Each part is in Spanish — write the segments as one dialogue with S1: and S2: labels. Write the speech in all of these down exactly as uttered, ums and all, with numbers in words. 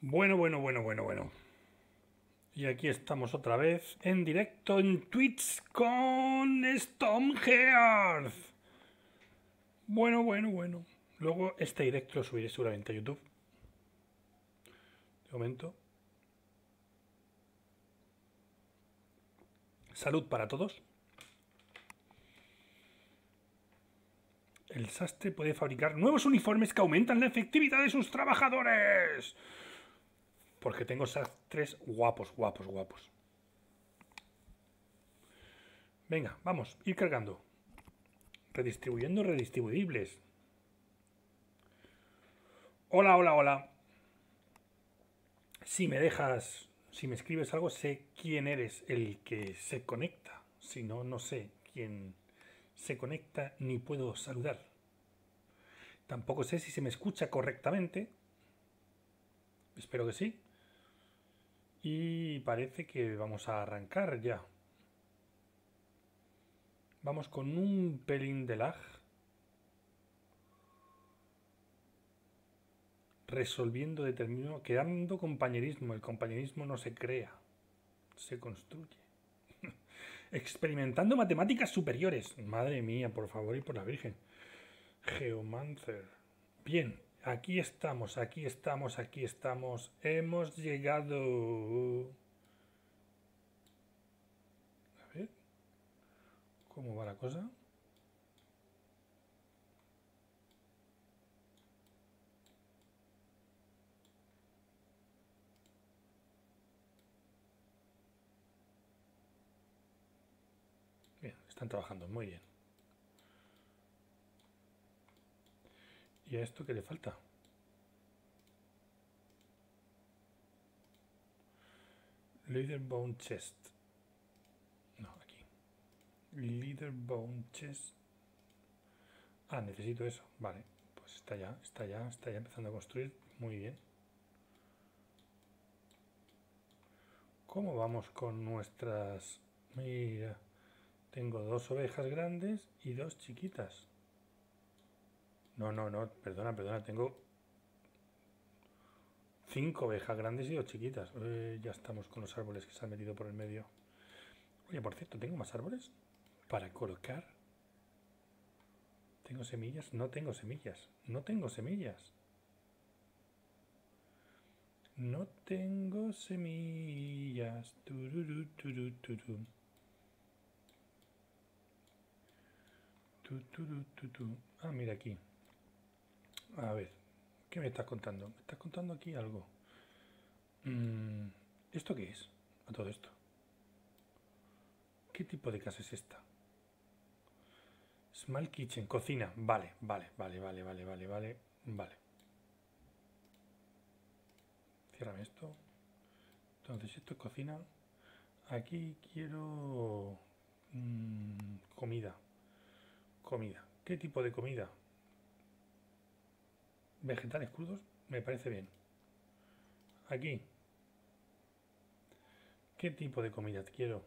S1: Bueno, bueno, bueno, bueno, bueno. Y aquí estamos otra vez en directo en Twitch con Stormhearth. Bueno, bueno, bueno. Luego este directo lo subiré seguramente a YouTube. De momento. Salud para todos. El sastre puede fabricar nuevos uniformes que aumentan la efectividad de sus trabajadores. Porque tengo sastres guapos, guapos, guapos. Venga, vamos, ir cargando. Redistribuyendo redistribuibles. Hola, hola, hola. Si me dejas, si me escribes algo, sé quién eres el que se conecta. Si no, no sé quién se conecta ni puedo saludar. Tampoco sé si se me escucha correctamente. Espero que sí. Y parece que vamos a arrancar ya. Vamos con un pelín de lag. Resolviendo determinado, creando compañerismo. El compañerismo no se crea, se construye. Experimentando matemáticas superiores. Madre mía, por favor y por la Virgen. Geomancer. Bien, aquí estamos, aquí estamos, aquí estamos. Hemos llegado. A ver, ¿cómo va la cosa? Bien, están trabajando muy bien. ¿Y a esto qué le falta? Leader Bone Chest. No, aquí. Leader Bone Chest. Ah, necesito eso. Vale, pues está ya, está ya, está ya empezando a construir. Muy bien. ¿Cómo vamos con nuestras... Mira, tengo dos ovejas grandes y dos chiquitas. No, no, no, perdona, perdona, tengo cinco ovejas grandes y dos chiquitas. Eh, ya estamos con los árboles que se han metido por el medio. Oye, por cierto, ¿tengo más árboles para colocar? ¿Tengo semillas? No tengo semillas. No tengo semillas. No tengo semillas. Tururú, turú, turú. Tu, turú, tu, tu. Ah, mira aquí. A ver, ¿qué me estás contando? ¿Me estás contando aquí algo? Mm, ¿Esto qué es? A todo esto. ¿Qué tipo de casa es esta? Small kitchen, cocina. Vale, vale, vale, vale, vale, vale, vale, vale. Ciérrame esto. Entonces, esto es cocina. Aquí quiero mmm, comida. Comida. ¿Qué tipo de comida? Vegetales crudos. Me parece bien. Aquí. ¿Qué tipo de comida quiero?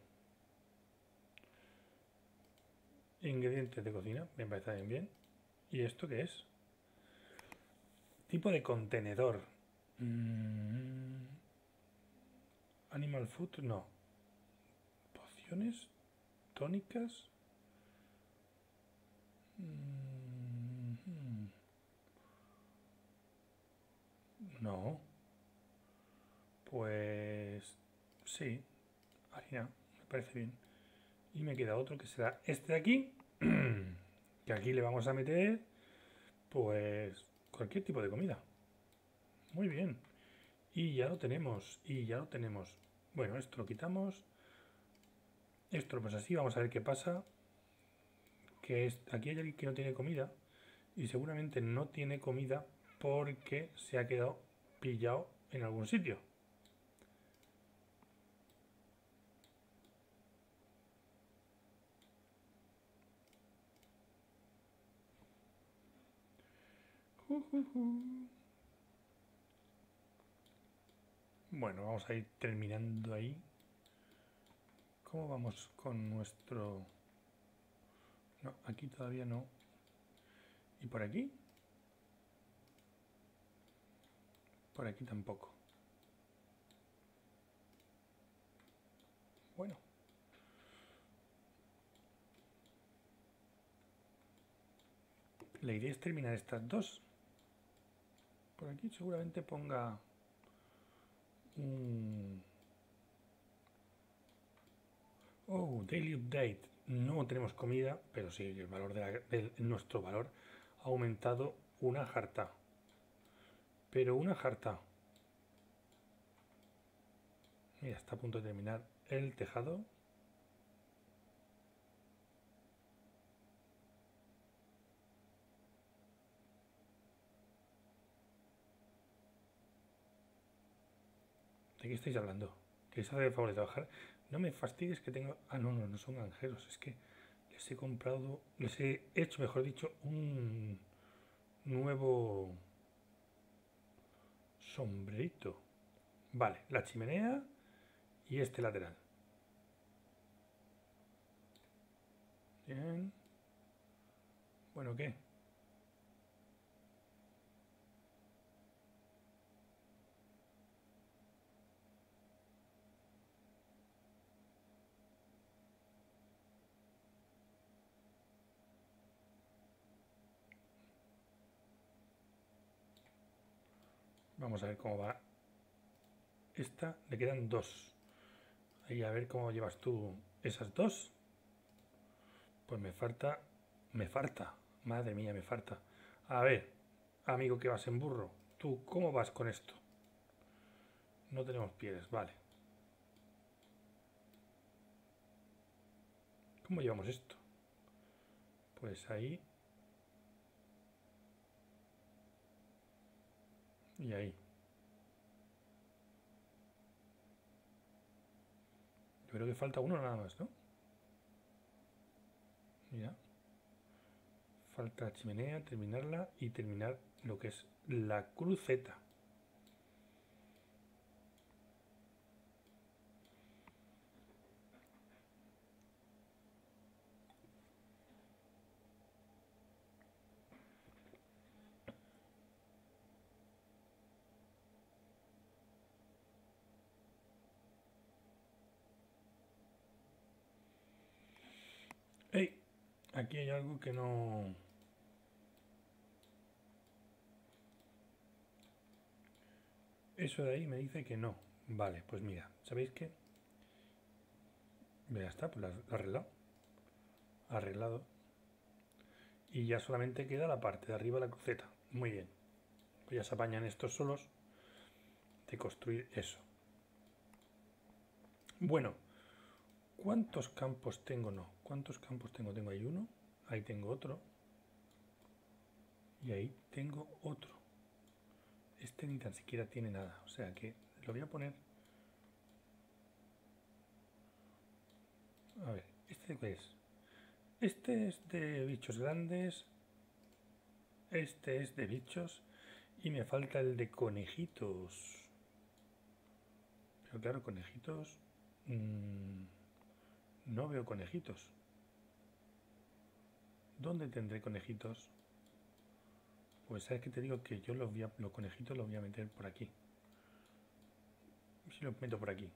S1: Ingredientes de cocina. Me parece bien, bien. ¿Y esto qué es? Tipo de contenedor. Mm, animal food, no. Pociones, tónicas. Mm, no. Pues sí, harina, me parece bien. Y me queda otro que será este de aquí. Que aquí le vamos a meter, pues, cualquier tipo de comida. Muy bien. Y ya lo tenemos, y ya lo tenemos. Bueno, esto lo quitamos. Esto pues así, vamos a ver qué pasa. Que es, aquí hay alguien que no tiene comida. Y seguramente no tiene comida porque se ha quedado pillado en algún sitio. Uh, uh, uh. Bueno, vamos a ir terminando ahí. ¿Cómo vamos con nuestro...? No, aquí todavía no. ¿Y por aquí? Por aquí tampoco. La idea es terminar estas dos. Por aquí seguramente ponga un... Oh, daily update. No tenemos comida, pero sí, el valor de, la, de nuestro valor ha aumentado una jarta. Pero una jarta. Mira, está a punto de terminar el tejado. ¿De qué estáis hablando? ¿Que se hace el favor de trabajar? No me fastidies que tengo... Ah, no, no, no son granjeros. Es que les he comprado... Les he hecho, mejor dicho, un nuevo sombrerito. Vale, la chimenea y este lateral. Bien. Bueno, ¿qué? Vamos a ver cómo va. Esta, le quedan dos. Ahí a ver cómo llevas tú esas dos. Pues me falta... Me falta. Madre mía, me falta. A ver, amigo que vas en burro. ¿Tú cómo vas con esto? No tenemos pies, vale. ¿Cómo llevamos esto? Pues ahí. Y ahí. Yo creo que falta uno nada más, ¿no? Mira. Falta la chimenea, terminarla y terminar lo que es la cruceta. ¡Ey! Aquí hay algo que no... Eso de ahí me dice que no. Vale, pues mira, ¿sabéis qué? Ya está, pues lo arreglado. Arreglado. Y ya solamente queda la parte de arriba de la cruceta. Muy bien. Pues ya se apañan estos solos de construir eso. Bueno, ¿cuántos campos tengo? No. ¿Cuántos campos tengo? Tengo ahí uno. Ahí tengo otro. Y ahí tengo otro. Este ni tan siquiera tiene nada. O sea que lo voy a poner... A ver, ¿este qué es? Este es de bichos grandes. Este es de bichos. Y me falta el de conejitos. Pero claro, conejitos... Mmm, no veo conejitos. ¿Dónde tendré conejitos? Pues sabes que te digo que yo los, voy a, los conejitos los voy a meter por aquí. Si los meto por aquí.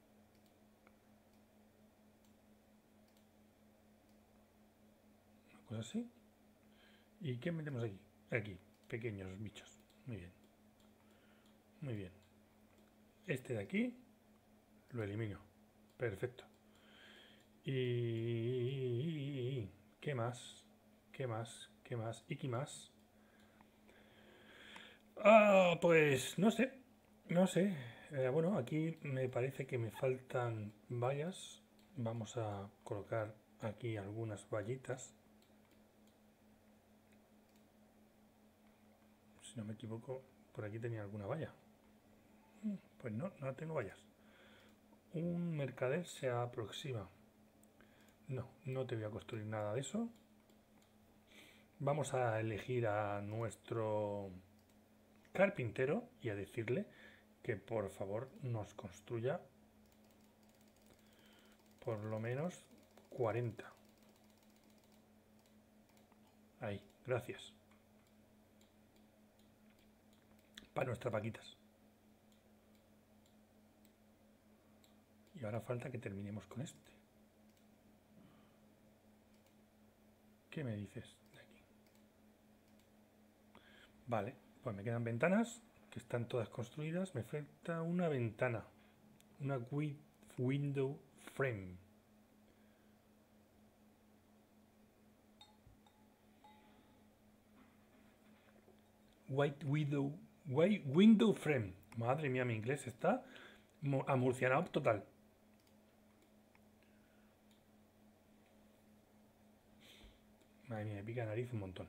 S1: Una cosa así. ¿Y qué metemos aquí? Aquí, pequeños bichos. Muy bien. Muy bien. Este de aquí lo elimino. Perfecto. Y... ¿Qué más? ¿Qué más? ¿Qué más? ¿Y qué más? Ah, pues no sé. No sé. Eh, bueno, aquí me parece que me faltan vallas. Vamos a colocar aquí algunas vallitas. Si no me equivoco, por aquí tenía alguna valla. Pues no, no tengo vallas. Un mercader se aproxima. No, no te voy a construir nada de eso. Vamos a elegir a nuestro carpintero y a decirle que por favor nos construya por lo menos cuarenta. Ahí, gracias. Para nuestras vaquitas. Y ahora falta que terminemos con este. ¿Qué me dices de aquí? Vale, pues me quedan ventanas, que están todas construidas. Me falta una ventana. Una wi- window frame. White widow. White window frame. Madre mía, mi inglés está mu- amurcianado total. Madre mía, me pica la nariz un montón.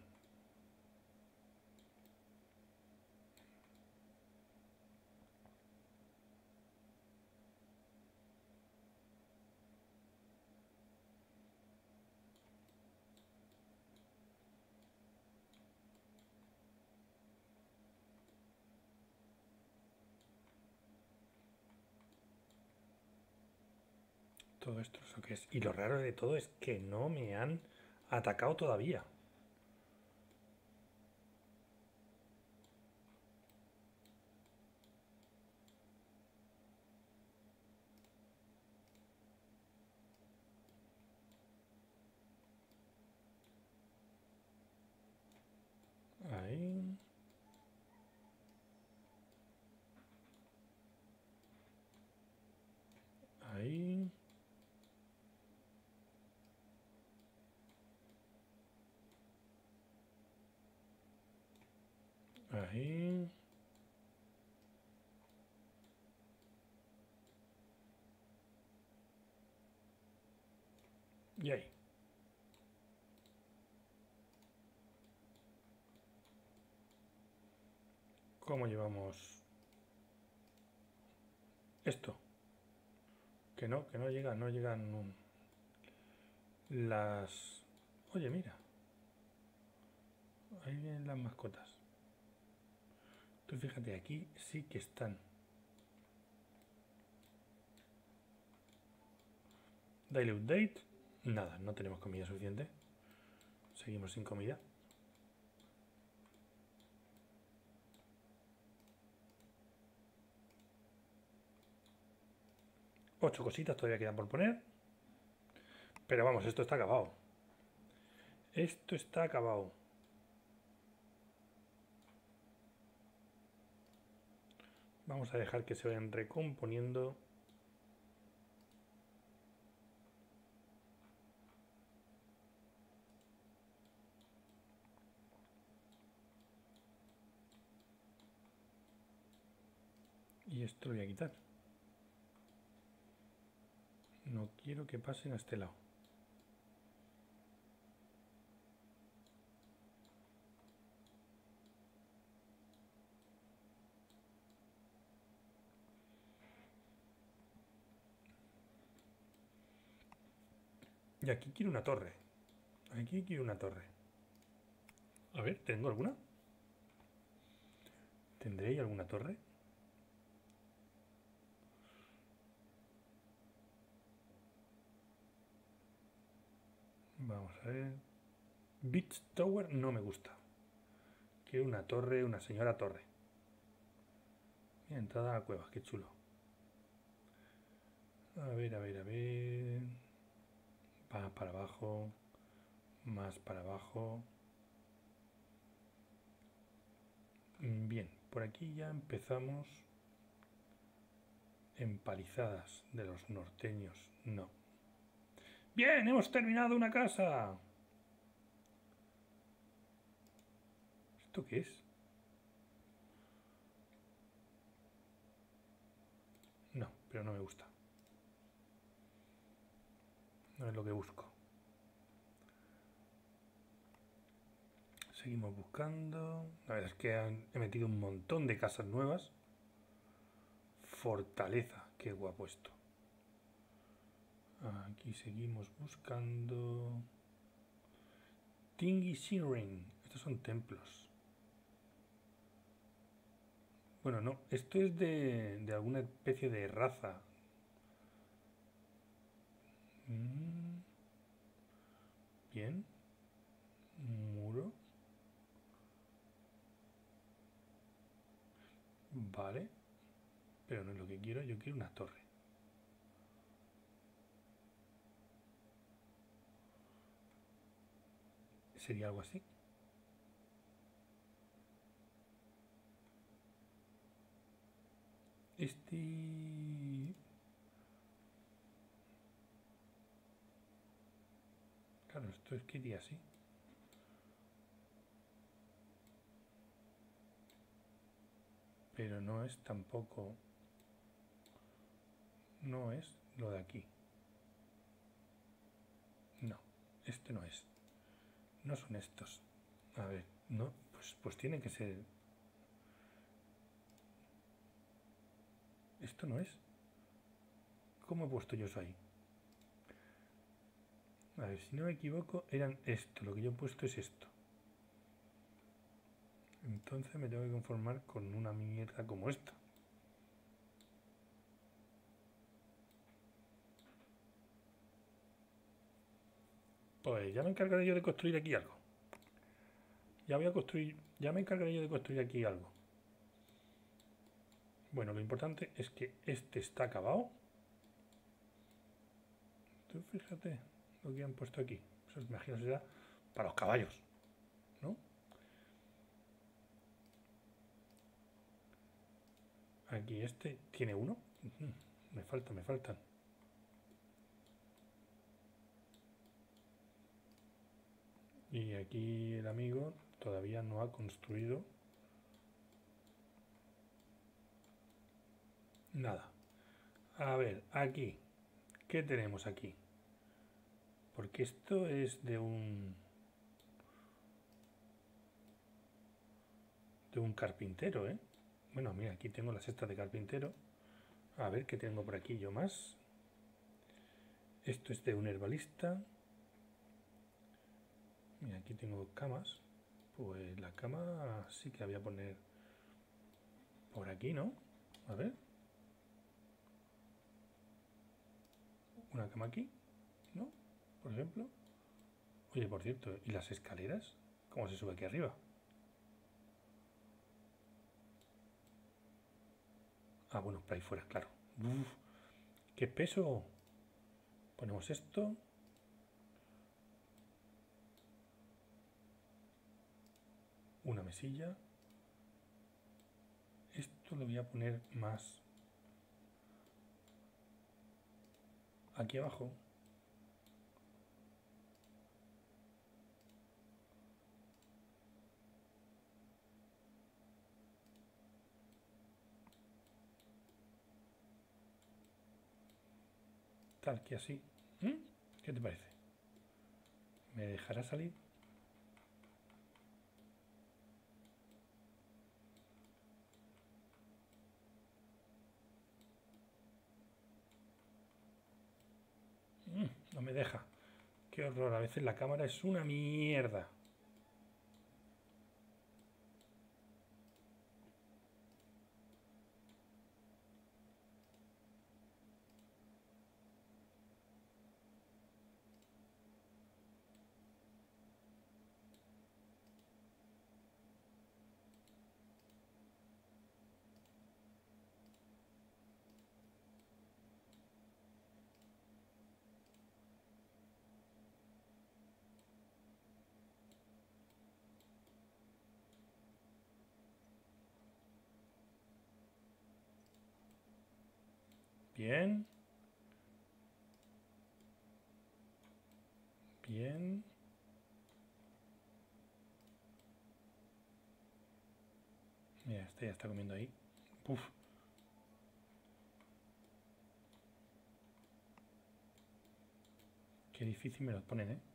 S1: Todo esto, ¿eso qué es? Y lo raro de todo es que no me han atacado todavía. Ahí. Ahí. Ahí. Y ahí. ¿Cómo llevamos esto? Que no, que no llegan, no llegan um, las... Oye, mira. Ahí vienen las mascotas. Tú fíjate, aquí sí que están. Daily update. Nada, no tenemos comida suficiente. Seguimos sin comida. Ocho cositas todavía quedan por poner. Pero vamos, esto está acabado. Esto está acabado. Vamos a dejar que se vayan recomponiendo. Y esto lo voy a quitar. No quiero que pasen a este lado. Y aquí quiero una torre. Aquí quiero una torre. A ver, ¿tengo alguna? ¿Tendré ahí alguna torre? Vamos a ver. Beach Tower no me gusta. Quiero una torre, una señora torre. Mira, entrada a la cueva, qué chulo. A ver, a ver, a ver. Va para abajo. Más para abajo. Bien, por aquí ya empezamos. Empalizadas de los norteños. No. Bien, hemos terminado una casa. ¿Esto qué es? No, pero no me gusta. No es lo que busco. Seguimos buscando. La verdad es que han, he metido un montón de casas nuevas. Fortaleza, qué guapo esto. Aquí seguimos buscando. Tingy Shinrin. Estos son templos. Bueno, no. Esto es de, de alguna especie de raza. Mm, bien. Muro. Vale. Pero no es lo que quiero. Yo quiero una torre. Sería algo así. Este... Claro, esto es que iría así. Pero no es tampoco... No es lo de aquí. No, este no es. No son estos. A ver, no, pues, pues tiene que ser... Esto no es. ¿Cómo he puesto yo eso ahí? A ver, si no me equivoco, eran esto. Lo que yo he puesto es esto. Entonces me tengo que conformar con una mierda como esta. Pues ya me encargaré yo de construir aquí algo. Ya voy a construir... Ya me encargaré yo de construir aquí algo. Bueno, lo importante es que este está acabado. Tú fíjate lo que han puesto aquí. Eso imagino será para los caballos, ¿no? Aquí este tiene uno. Me falta, me faltan. Y aquí el amigo todavía no ha construido nada. A ver, aquí. ¿Qué tenemos aquí? Porque esto es de un... de un carpintero, ¿eh? Bueno, mira, aquí tengo la cesta de carpintero. A ver qué tengo por aquí yo más. Esto es de un herbalista. Mira, aquí tengo camas. Pues la cama sí que la voy a poner por aquí, ¿no? A ver. Una cama aquí, ¿no? Por ejemplo. Oye, por cierto, ¿y las escaleras? ¿Cómo se sube aquí arriba? Ah, bueno, por ahí fuera, claro. Uf, ¡qué peso! Ponemos esto. Una mesilla. Esto lo voy a poner más aquí abajo. Tal que así. ¿Mm? ¿Qué te parece? ¿Me dejará salir? Mm, no me deja. Qué horror, a veces la cámara es una mierda. Bien. Bien. Mira, este ya está comiendo ahí. Uf. Qué difícil me lo ponen, ¿eh?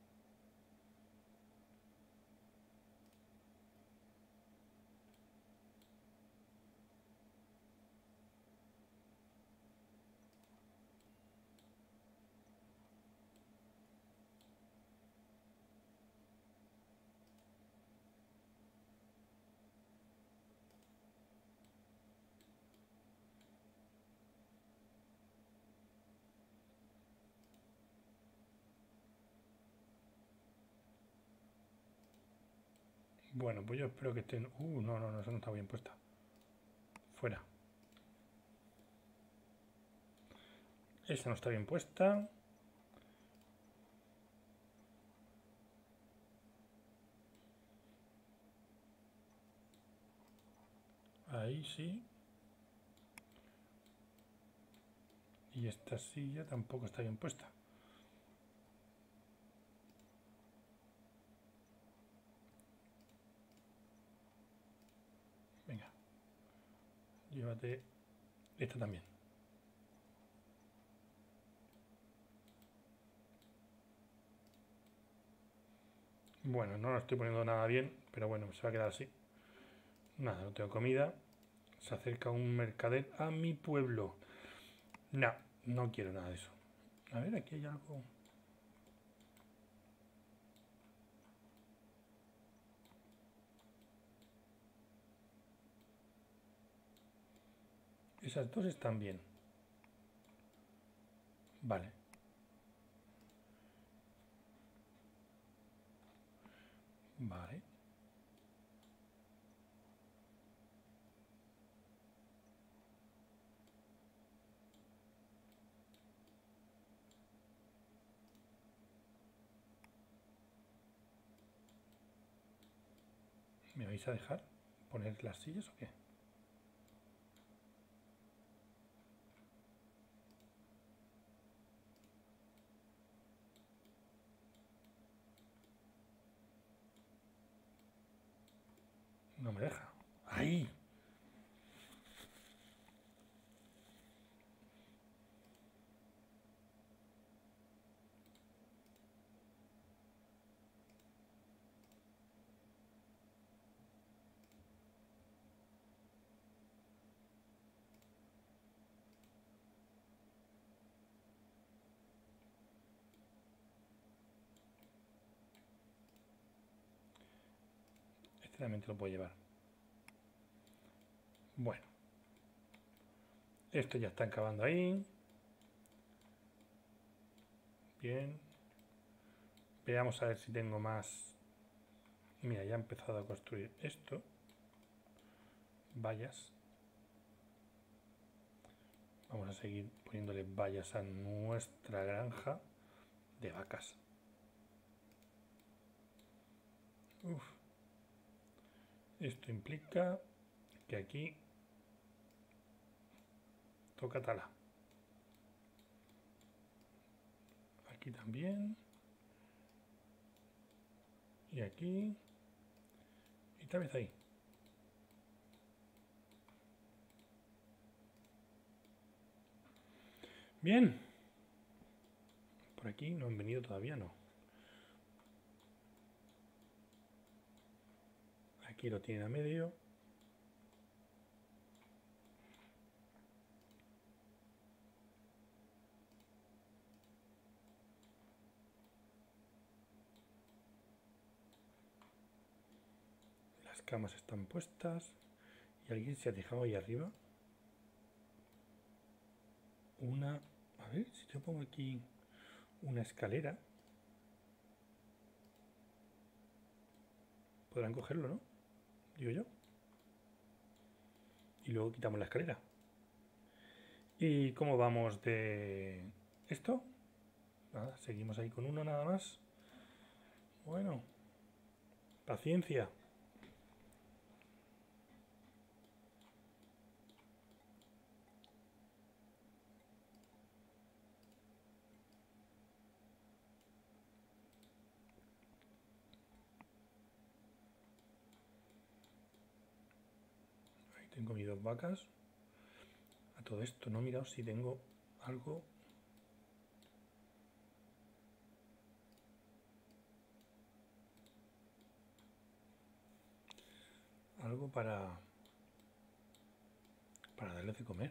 S1: Bueno, pues yo espero que estén... Uh, no, no, no, eso no está bien puesta. Fuera. Esa no está bien puesta. Ahí sí. Y esta silla tampoco está bien puesta. Venga. Llévate esta también. Bueno, no lo estoy poniendo nada bien, pero bueno, se va a quedar así. Nada, no tengo comida. Se acerca un mercader a mi pueblo. No, no quiero nada de eso. A ver, aquí hay algo. Esas dos están bien. Vale. Vale. ¿Me vais a dejar poner las sillas o qué? No me deja. ¡Ahí! Este también te lo puedo llevar. Bueno. Esto ya está acabando ahí. Bien. Veamos a ver si tengo más. Mira, ya he empezado a construir esto. Vallas. Vamos a seguir poniéndole vallas a nuestra granja de vacas. Uf. Esto implica que aquí toca tala. Aquí también. Y aquí. Y tal vez ahí. Bien. Por aquí no han venido todavía, no. Aquí lo tienen a medio. Las camas están puestas. Y alguien se ha dejado ahí arriba una. A ver, si yo pongo aquí una escalera, podrán cogerlo, ¿no? Digo yo. Y luego quitamos la escalera. ¿Y cómo vamos de esto? Nada, seguimos ahí con uno nada más. Bueno, paciencia. Ahí tengo mis dos vacas. A todo esto no he mirado si tengo algo. Algo para. Para darles de comer.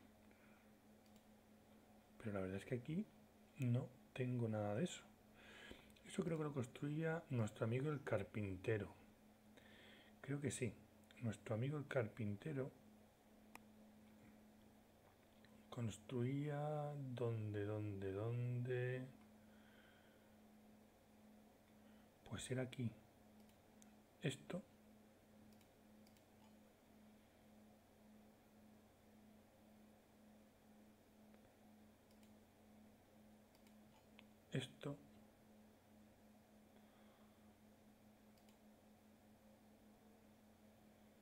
S1: Pero la verdad es que aquí no tengo nada de eso. Eso creo que lo construía nuestro amigo el carpintero. Creo que sí. Nuestro amigo el carpintero construía donde, donde, donde. Pues era aquí. Esto. Esto.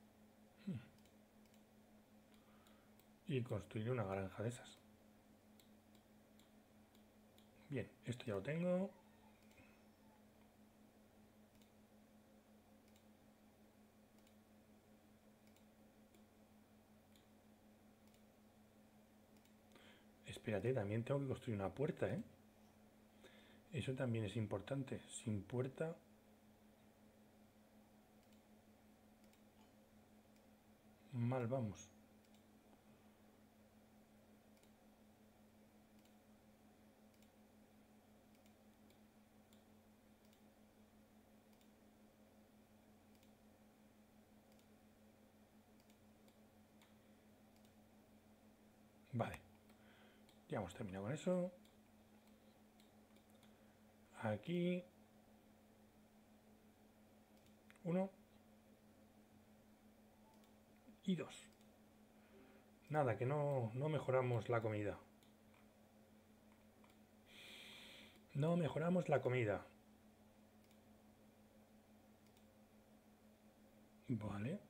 S1: Y construir una granja de esas. Bien, esto ya lo tengo. Espérate, también tengo que construir una puerta, ¿eh? Eso también es importante. Sin puerta... mal vamos. Vale. Ya hemos terminado con eso. Aquí... uno. Y dos. Nada, que no, no mejoramos la comida. No mejoramos la comida. Vale.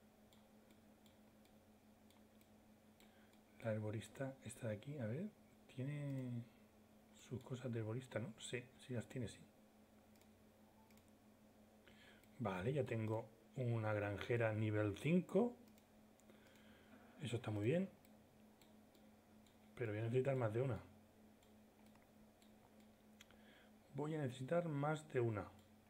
S1: La herborista, esta de aquí, a ver, tiene sus cosas de herborista, ¿no? Sí, sí las tiene, sí. Vale, ya tengo una granjera nivel cinco. Eso está muy bien. Pero voy a necesitar más de una. Voy a necesitar más de una.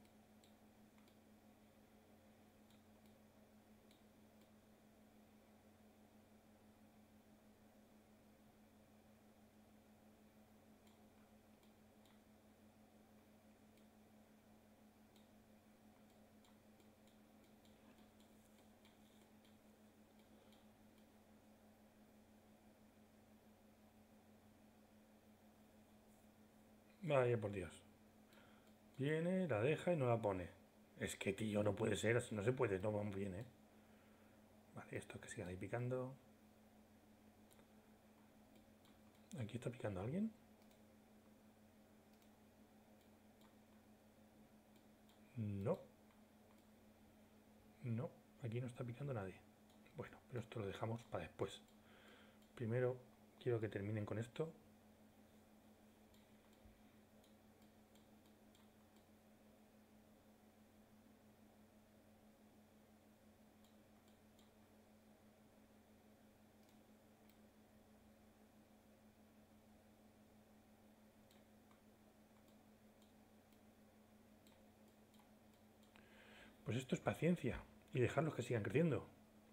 S1: Vaya por Dios. Viene, la deja y no la pone. Es que, tío, no puede ser, así no se puede, no vamos bien, ¿eh? Vale, esto que sigan ahí picando. ¿Aquí está picando alguien? No. No, aquí no está picando nadie. Bueno, pero esto lo dejamos para después. Primero quiero que terminen con esto. Pues esto es paciencia y dejarlos que sigan creciendo.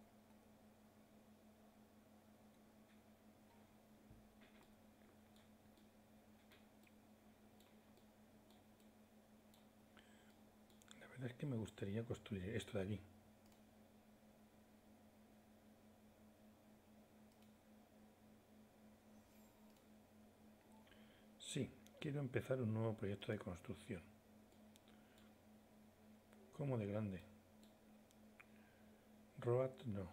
S1: La verdad es que me gustaría construir esto de aquí. Sí, quiero empezar un nuevo proyecto de construcción. ¿Cómo de grande? Road no.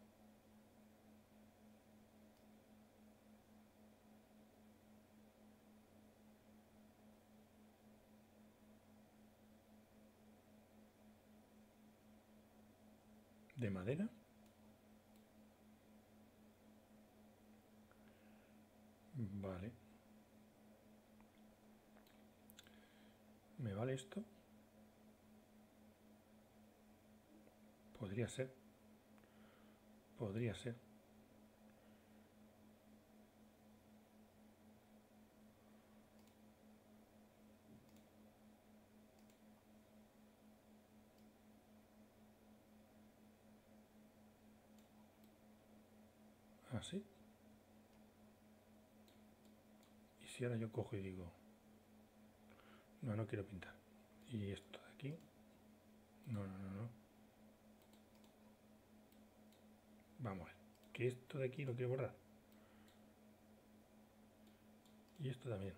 S1: ¿De madera? Vale. ¿Me vale esto? Podría ser. Podría ser. Así. Y si ahora yo cojo y digo, no, no quiero pintar. Y esto de aquí, no, no, no, no. Vamos a ver, que esto de aquí lo quiero borrar. Y esto también.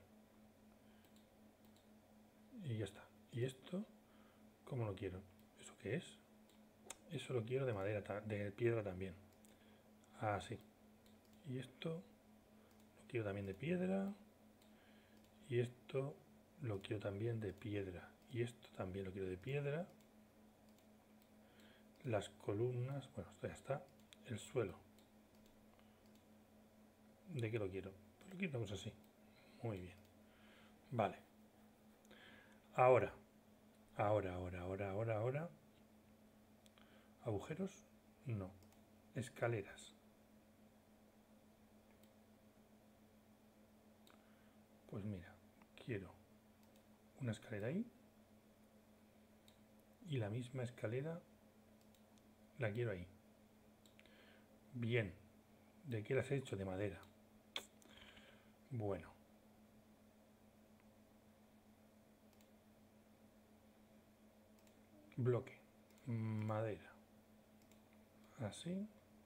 S1: Y ya está. Y esto, ¿cómo lo quiero? ¿Eso qué es? Eso lo quiero de madera, de piedra también. Así. Y esto lo quiero también de piedra. Y esto lo quiero también de piedra. Y esto también lo quiero de piedra. Las columnas, bueno, esto ya está. El suelo. ¿De qué lo quiero? Pues lo quiero una cosa así. Muy bien. Vale. Ahora. Ahora, ahora, ahora, ahora, ahora. ¿Agujeros? No. Escaleras. Pues mira, quiero una escalera ahí. Y la misma escalera la quiero ahí. Bien. ¿De qué las he hecho? De madera. Bueno. Bloque. Madera. Así.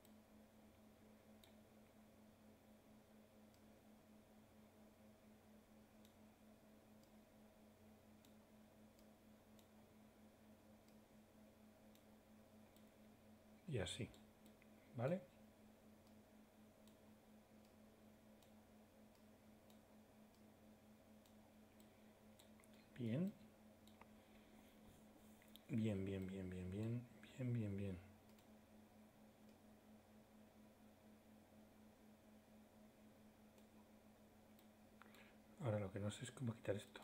S1: Y así. ¿Vale? Bien. Bien, bien, bien, bien, bien. Bien, bien, bien. Ahora lo que no sé es cómo quitar esto.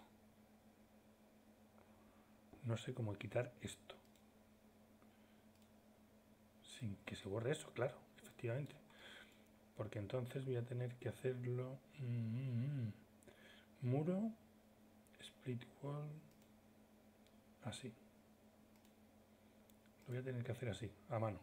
S1: No sé cómo quitar esto. Sin que se borre eso, claro, efectivamente. Porque entonces voy a tener que hacerlo... Mm, mm, muro, split wall, así. Lo voy a tener que hacer así, a mano.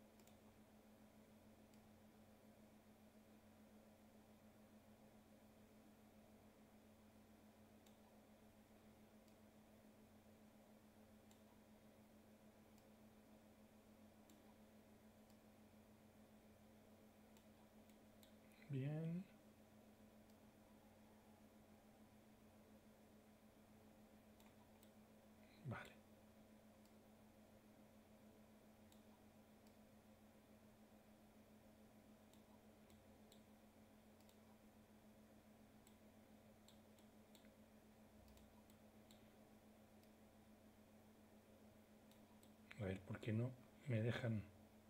S1: Bien. Vale. A ver, ¿por qué no me dejan...?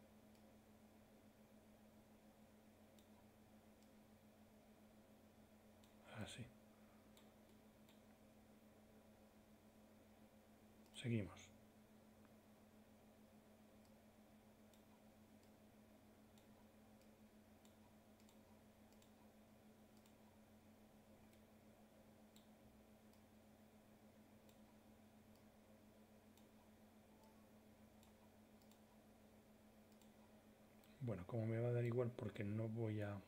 S1: Así. Seguimos. Bueno, como me va a dar igual porque no voy a...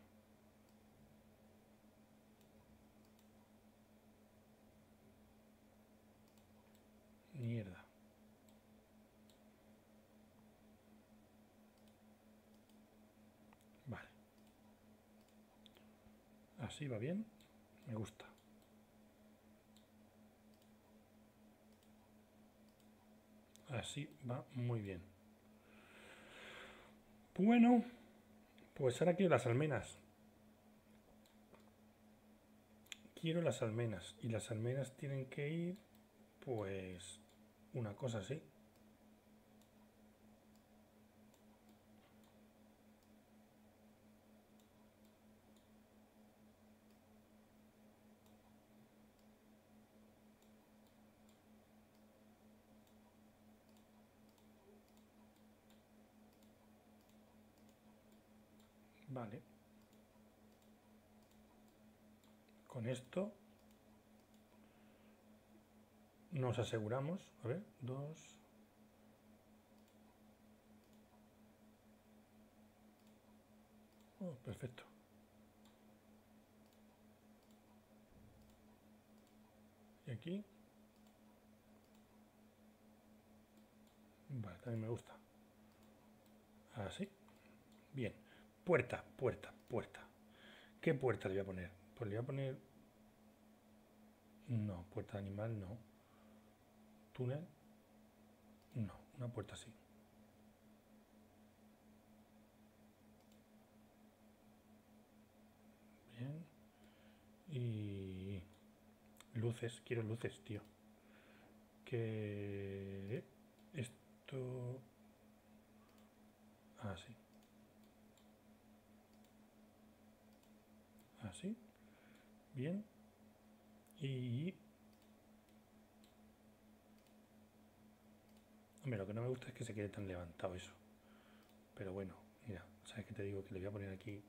S1: Mierda. Vale. Así va bien. Me gusta. Así va muy bien. Bueno, pues ahora quiero las almenas. Quiero las almenas. Y las almenas tienen que ir, pues, una cosa así. Vale. Con esto nos aseguramos. A ver, dos... Oh, perfecto. Y aquí. Vale, también me gusta. Así. Bien. Puerta, puerta, puerta. ¿Qué puerta le voy a poner? Pues le voy a poner... No, puerta de animal no. Túnel. No, una puerta así. Bien. Y... Luces, quiero luces, tío. Que... Esto... Así. Así. Bien. Y Hombre, lo que no me gusta es que se quede tan levantado eso. Pero bueno, mira, ¿sabes qué te digo? Que le voy a poner aquí.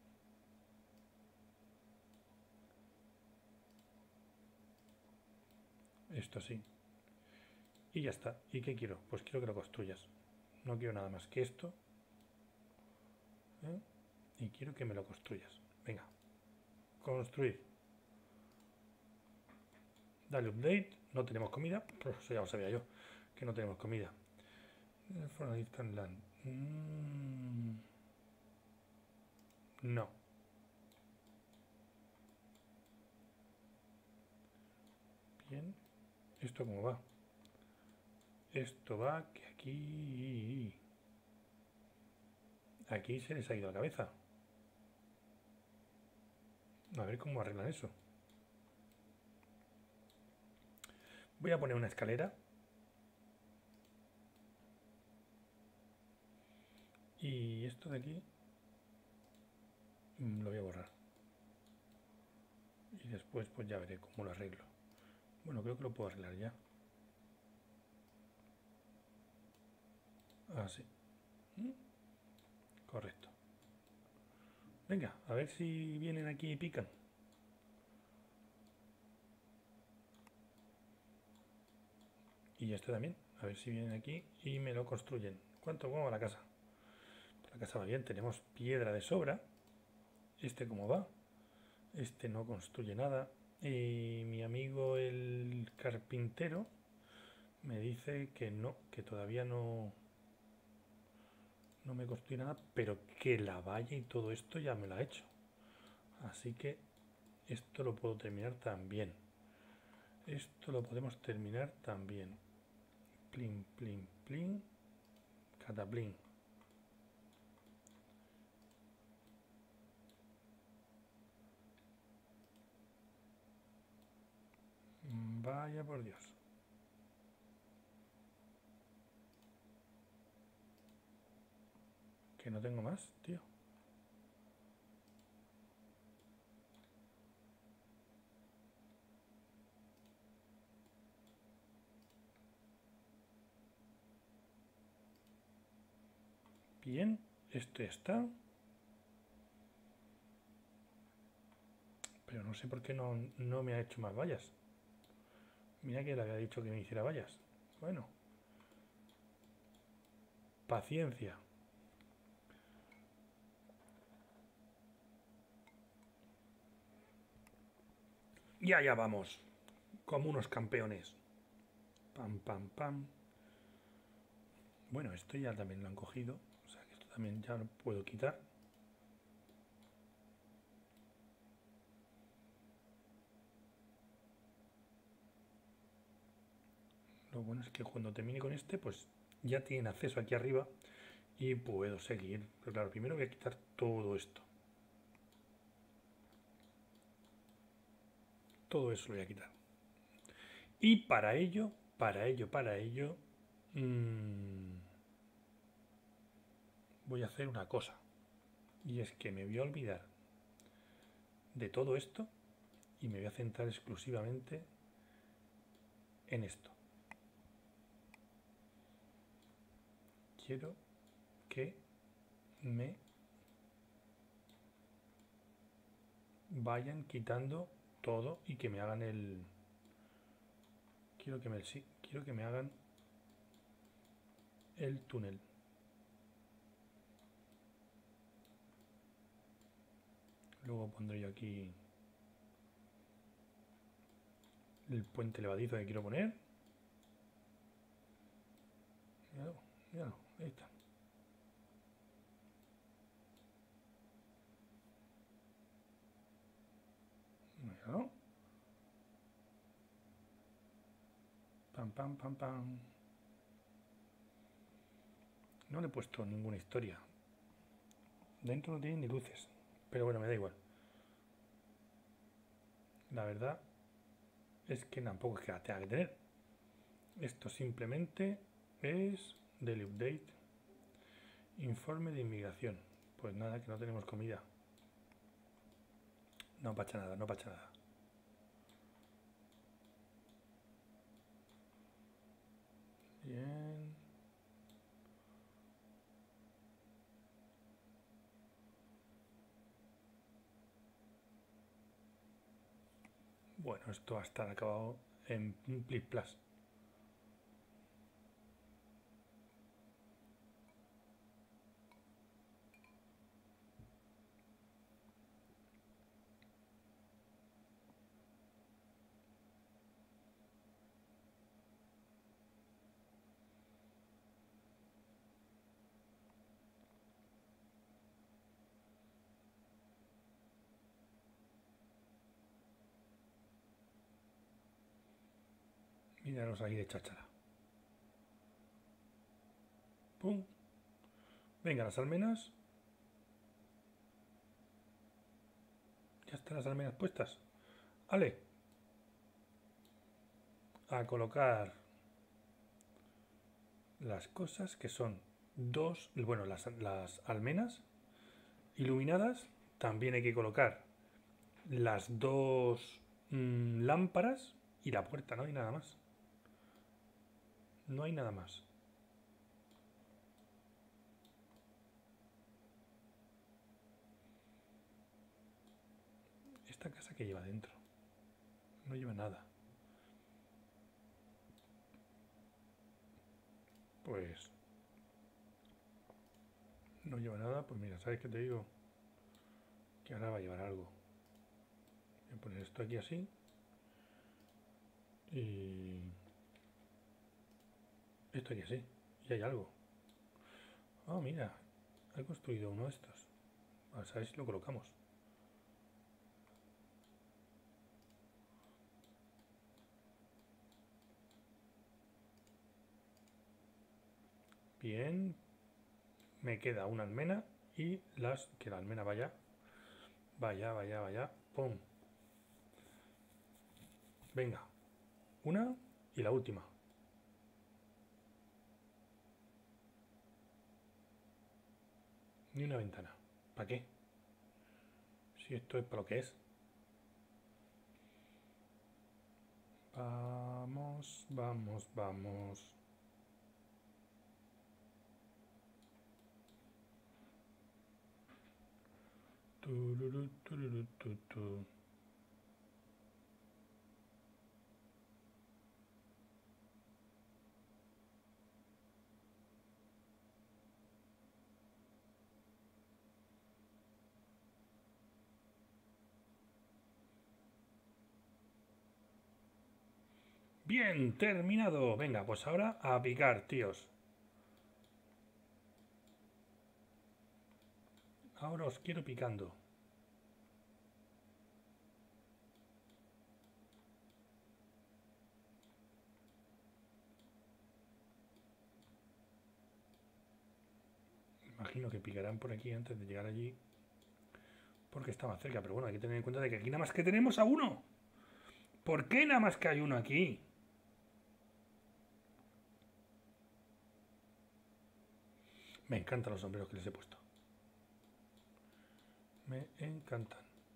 S1: Esto así. Y ya está. ¿Y qué quiero? Pues quiero que lo construyas. No quiero nada más que esto. ¿eh? Y quiero que me lo construyas. Venga. Construir. Dale update. No tenemos comida. Pues eso ya lo sabía yo. Que no tenemos comida. For distant land. Mm. No. Bien. ¿Esto cómo va? Esto va que aquí... Aquí se les ha ido la cabeza. A ver cómo arreglan eso. Voy a poner una escalera. Y esto de aquí lo voy a borrar. Y después pues ya veré cómo lo arreglo. Bueno, creo que lo puedo arreglar ya. Así. Correcto. Venga, a ver si vienen aquí y pican. Y este también. A ver si vienen aquí y me lo construyen. ¿Cuánto? ¿Cómo va la casa? La casa va bien. Tenemos piedra de sobra. Este cómo va. Este no construye nada. Y mi amigo el carpintero me dice que no, que todavía no, no me construye nada, pero que la valla y todo esto ya me lo ha hecho. Así que esto lo puedo terminar también. Esto lo podemos terminar también. Plin, plin, plin. Cataplin. Vaya por Dios. Que no tengo más, tío. Bien, esto está. Pero no sé por qué no, no me ha hecho más vallas. Mira que le había dicho que me hiciera vallas. Bueno. Paciencia. Y allá vamos. Como unos campeones. Pam, pam, pam. Bueno, esto ya también lo han cogido. O sea que esto también ya lo puedo quitar. Lo bueno es que cuando termine con este, pues ya tienen acceso aquí arriba y puedo seguir. Pero claro, primero voy a quitar todo esto. Todo eso lo voy a quitar. Y para ello, para ello, para ello, mmm, voy a hacer una cosa. Y es que me voy a olvidar de todo esto y me voy a centrar exclusivamente en esto. Quiero que me vayan quitando todo y que me hagan el... Quiero que me, sí, quiero que me hagan el túnel. Luego pondré yo aquí el puente levadizo que quiero poner. Míralo, míralo, ahí está. Míralo. Pam, pam, pam, pam. No le he puesto ninguna historia. Dentro no tiene ni luces. Pero bueno, me da igual. La verdad es que tampoco es que la tenga que tener. Esto simplemente es del update. Informe de inmigración. Pues nada, que no tenemos comida. No pasa nada, no pasa nada. Bien. Bueno, esto va a estar acabado en un plis plas. Míralos ahí de cháchara. ¡Pum! Venga, las almenas. Ya están las almenas puestas. ¡Ale! A colocar las cosas que son dos... Bueno, las, las almenas iluminadas. También hay que colocar las dos mmm, lámparas y la puerta. No hay nada más. No hay nada más. Esta casa que lleva dentro. No lleva nada. Pues... No lleva nada. Pues mira, ¿sabes qué te digo? Que ahora va a llevar algo. Voy a poner esto aquí así. Y... Esto aquí así. Y hay algo. Ah, oh, mira. He construido uno de estos. A ver si lo colocamos. Bien. Me queda una almena y las... Que la almena vaya. Vaya, vaya, vaya. ¡Pum! Venga. Una y la última. Ni una ventana. ¿Para qué? Si esto es para lo que es. Vamos, vamos, vamos. Tururú, tururú, tu, tu. Bien, terminado. Venga, pues ahora a picar, tíos. Ahora os quiero picando. Imagino que picarán por aquí antes de llegar allí. Porque está más cerca. Pero bueno, hay que tener en cuenta de que aquí nada más que tenemos a uno. ¿Por qué nada más que hay uno aquí? Me encantan los sombreros que les he puesto. Me encantan.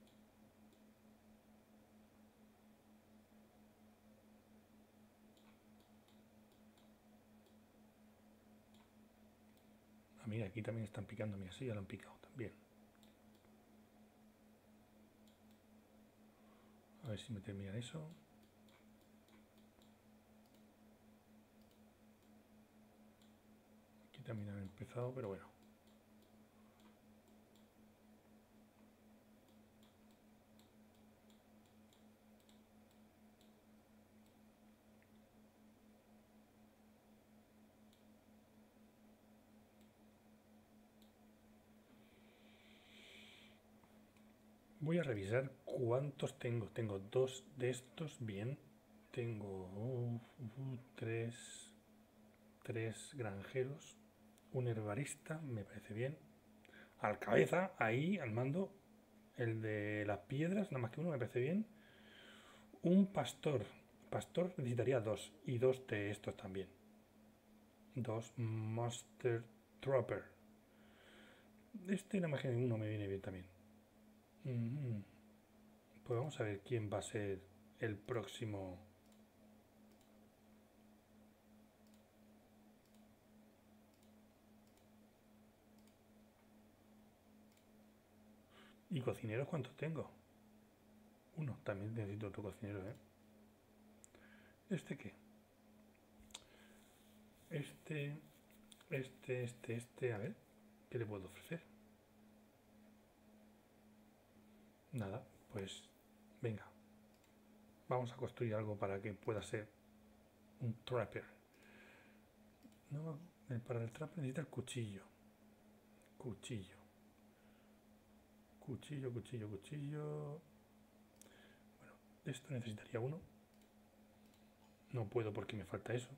S1: Ah, mira, aquí también están picando. Mira, sí, ya lo han picado también. A ver si me terminan eso. Aquí también han empezado, pero bueno. Voy a revisar cuántos tengo. Tengo dos de estos, bien. Tengo uh, uh, tres, tres granjeros, un herbarista, me parece bien. Al cabeza, ahí, al mando, el de las piedras, nada más que uno, me parece bien. Un pastor. Pastor necesitaría dos. Y dos de estos también. Dos Master Trooper. Este nada más que uno me viene bien también. Mm-hmm. Pues vamos a ver quién va a ser el próximo. ¿Y cocineros cuántos tengo? Uno, también necesito otro cocinero, ¿eh? ¿Este qué? Este, este, este, este, a ver, ¿qué le puedo ofrecer? Nada, pues venga, vamos a construir algo para que pueda ser un trapper. No, para el trapper necesita el cuchillo. Cuchillo. Cuchillo, cuchillo, cuchillo. Bueno, de esto necesitaría uno. No puedo porque me falta eso.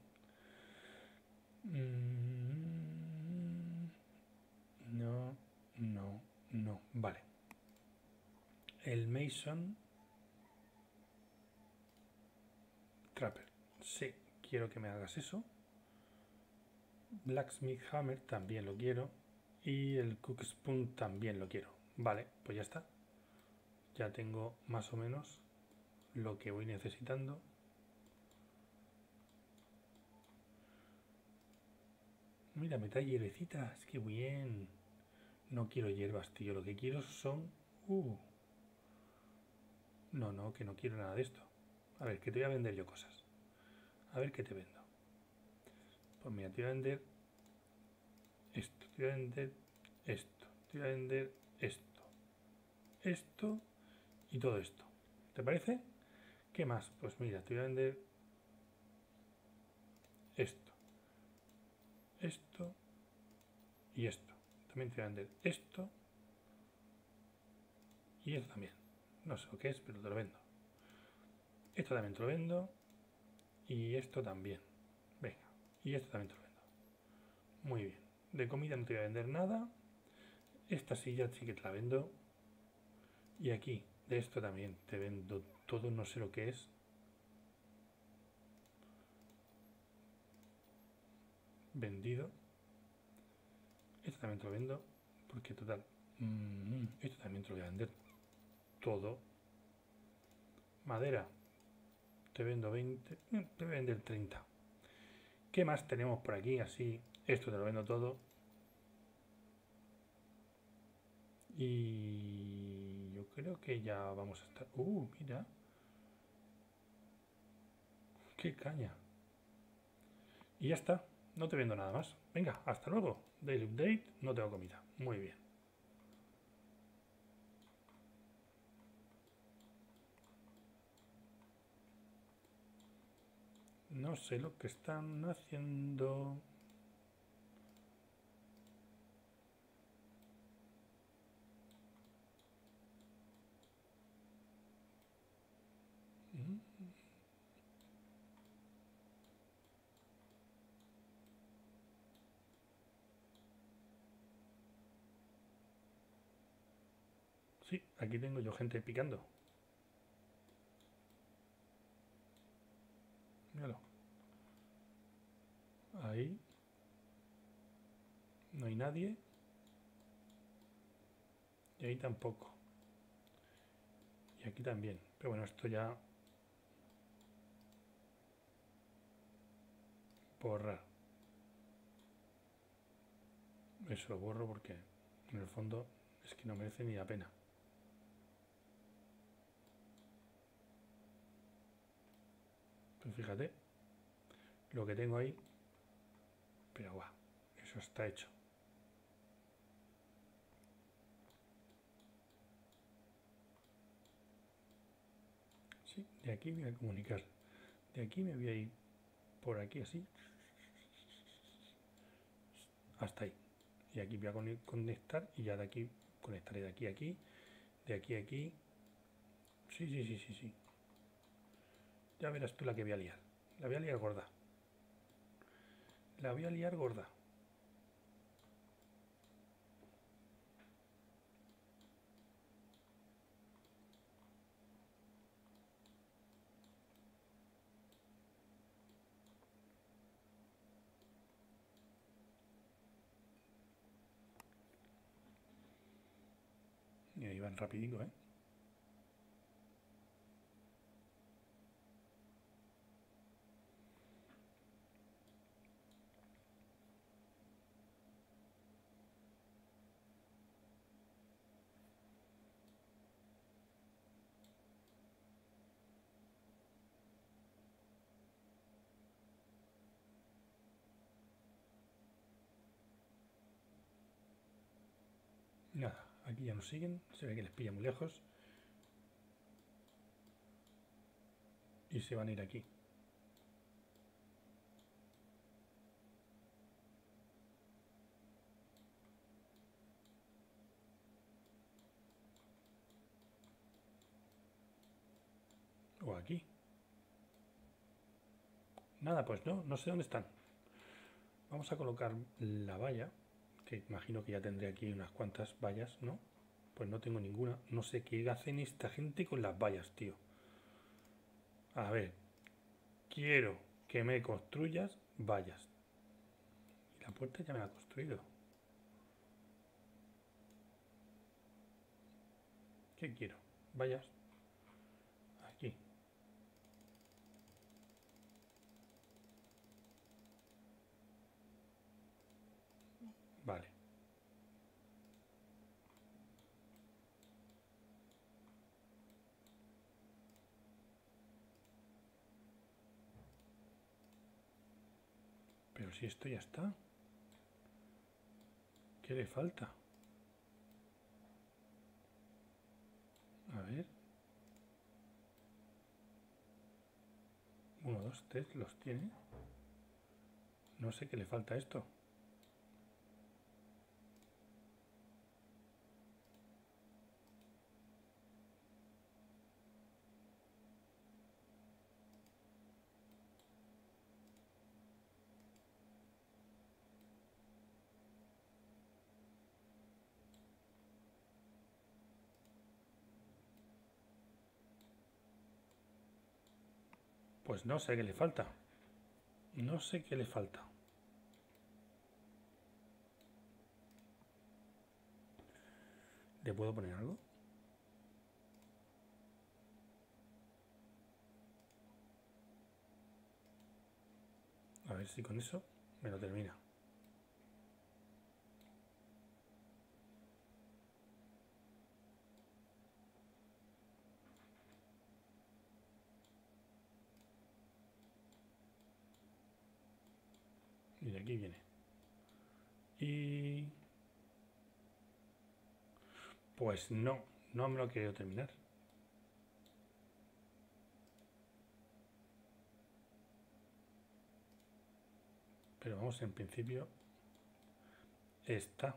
S1: Mm, no, no, no. Vale. El Mason Trapper. Sí, quiero que me hagas eso. Blacksmith Hammer también lo quiero. Y el Cook Spoon también lo quiero. Vale, pues ya está. Ya tengo más o menos lo que voy necesitando. Mira, me trae hierbecitas. ¡Qué bien! No quiero hierbas, tío. Lo que quiero son... Uh. No, no, que no quiero nada de esto. A ver, que te voy a vender yo cosas. A ver qué te vendo. Pues mira, te voy a vender esto. Te voy a vender esto. Te voy a vender esto. Esto y todo esto. ¿Te parece? ¿Qué más? Pues mira, te voy a vender esto. Esto y esto. También te voy a vender esto y esto también. No sé lo que es, pero te lo vendo. Esto también te lo vendo. Y esto también. Venga. Y esto también te lo vendo. Muy bien. De comida no te voy a vender nada. Esta silla sí que te la vendo. Y aquí, de esto también te vendo todo. No sé lo que es. Vendido. Esto también te lo vendo. Porque total. Mmm, esto también te lo voy a vender todo. Madera. Te vendo veinte. Te voy a vender treinta. ¿Qué más tenemos por aquí? Así. Esto te lo vendo todo. Y yo creo que ya vamos a estar... Uh, mira. ¡Qué caña! Y ya está. No te vendo nada más. Venga, hasta luego. Daily update. No tengo comida. Muy bien. No sé lo que están haciendo. Sí, aquí tengo yo gente picando. Míralo. Ahí. No hay nadie. Y ahí tampoco. Y aquí también. Pero bueno, esto ya... Borrar. Eso lo borro porque en el fondo es que no merece ni la pena. Pues fíjate lo que tengo ahí. Pero guau, eso está hecho. Sí, de aquí me voy a comunicar. De aquí me voy a ir por aquí así. Hasta ahí. Y aquí voy a conectar y ya de aquí conectaré de aquí a aquí. De aquí a aquí. Sí, sí, sí, sí, sí. Ya verás tú la que voy a liar. La voy a liar gorda. La voy a liar gorda. Y ahí van rapidito, ¿eh? Nada, aquí ya nos siguen. Se ve que les pilla muy lejos. Y se van a ir aquí. O aquí. Nada, pues no, no sé dónde están. Vamos a colocar la valla, que imagino que ya tendré aquí unas cuantas vallas, ¿no? Pues no tengo ninguna. No sé qué hacen esta gente con las vallas, tío. A ver. Quiero que me construyas vallas. Y la puerta ya me la ha construido. ¿Qué quiero? Vallas. Aquí. Vale. Pero si esto ya está. ¿Qué le falta? A ver. Uno, dos, tres, los tiene. No sé qué le falta a esto. Pues no sé qué le falta. No sé qué le falta. ¿Le puedo poner algo? A ver si con eso me lo termina. Y de aquí viene. Y... Pues no, no me lo he querido terminar. Pero vamos, en principio está.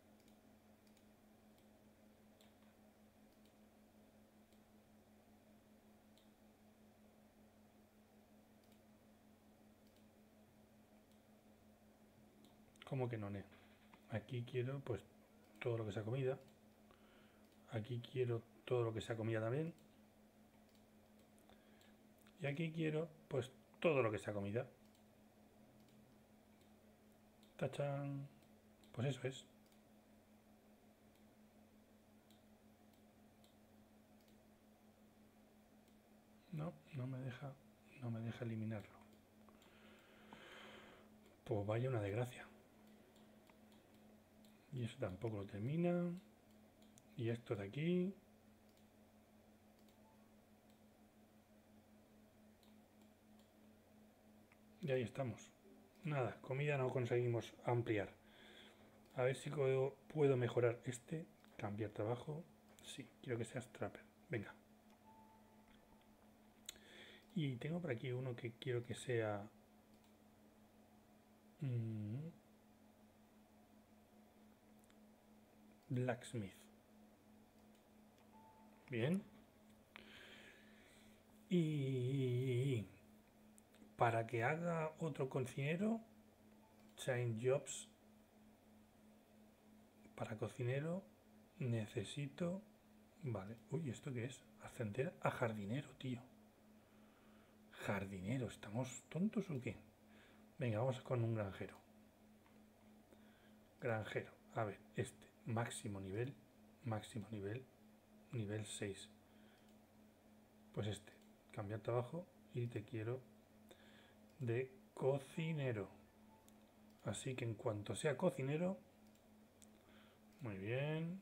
S1: ¿Cómo que no, ne? Aquí quiero pues todo lo que sea comida. Aquí quiero todo lo que sea comida también. Y aquí quiero pues todo lo que sea comida. ¡Tachán! Pues eso es. No, no me deja, no me deja eliminarlo. Pues vaya una desgracia. Y eso tampoco lo termina. Y esto de aquí. Y ahí estamos. Nada, comida no conseguimos ampliar. A ver si puedo mejorar este. Cambiar trabajo. Sí, quiero que seas trapper. Venga. Y tengo por aquí uno que quiero que sea... Mmm, blacksmith. Bien. Y para que haga otro cocinero, change jobs. Para cocinero necesito... Vale. Uy, ¿esto qué es? Ascender a jardinero, tío. Jardinero, ¿estamos tontos o qué? Venga, vamos con un granjero. Granjero. A ver, este. Máximo nivel. Máximo nivel. Nivel seis. Pues este. Cambiar trabajo y te quiero de cocinero. Así que en cuanto sea cocinero... Muy bien.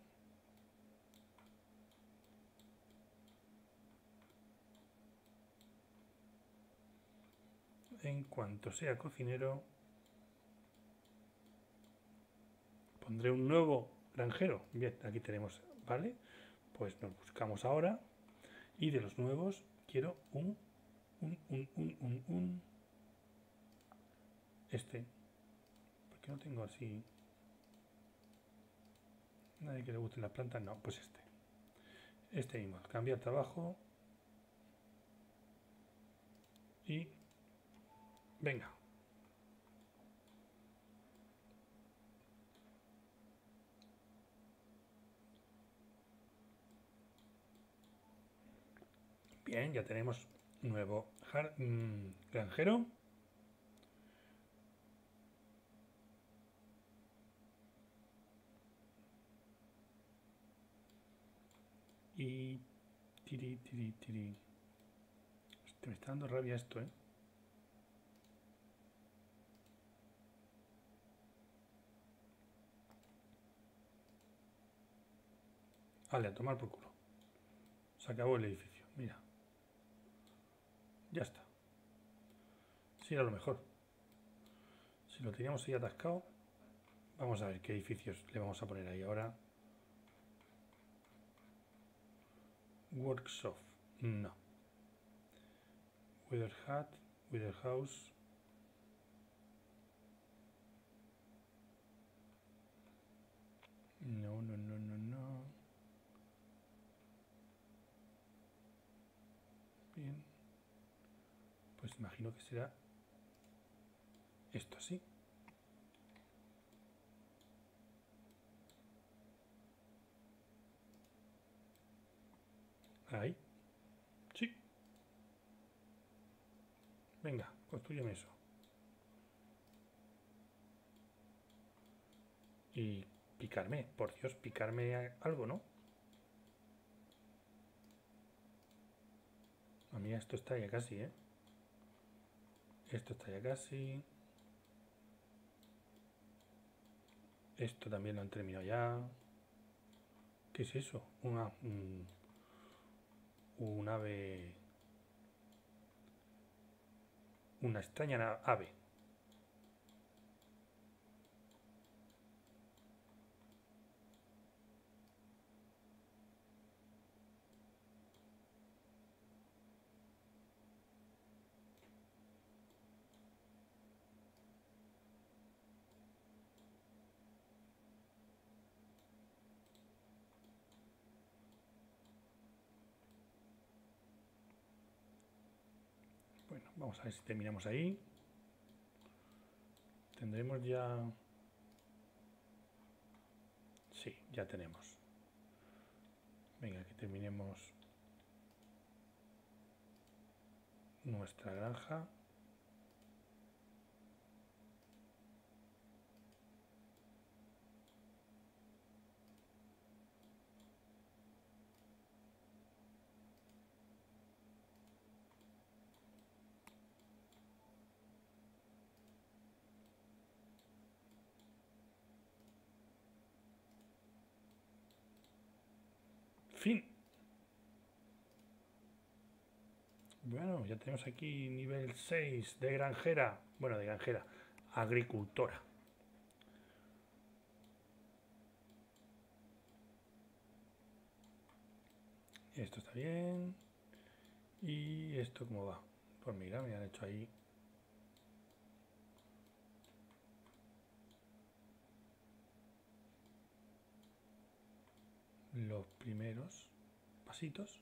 S1: En cuanto sea cocinero... Pondré un nuevo granjero. Bien, aquí tenemos, ¿vale? Pues nos buscamos ahora. Y de los nuevos quiero un, un, un, un, un, un. Este. Porque no tengo así. Nadie que le guste las plantas, no, pues este. Este mismo, cambiar trabajo. Y venga. Bien, ya tenemos nuevo jar, mmm, granjero. Y tiri, tiri, tiri. Hostia, me está dando rabia esto, ¿eh? Vale, a tomar por culo. Se acabó el edificio, mira. Ya está. Sí, era lo mejor. Si lo teníamos ahí atascado, vamos a ver qué edificios le vamos a poner ahí ahora. Workshop, no. Weather Hat, Weather House. No, no, no, no, no. Bien. Pues imagino que será esto así. Ahí. Sí. Venga, construyeme eso. Y picarme, por Dios, picarme algo, ¿no? A mí esto está ya casi, ¿eh? Esto está ya casi. Esto también lo han terminado ya. ¿Qué es eso? Una, un, un ave... Una extraña ave. Bueno, vamos a ver si terminamos ahí. Tendremos ya... Sí, ya tenemos. Venga, que terminemos nuestra granja. Fin. Bueno, ya tenemos aquí nivel seis de granjera. Bueno, de granjera. Agricultora. Esto está bien. ¿Y esto cómo va? Pues mira, me han hecho ahí. Los primeros pasitos.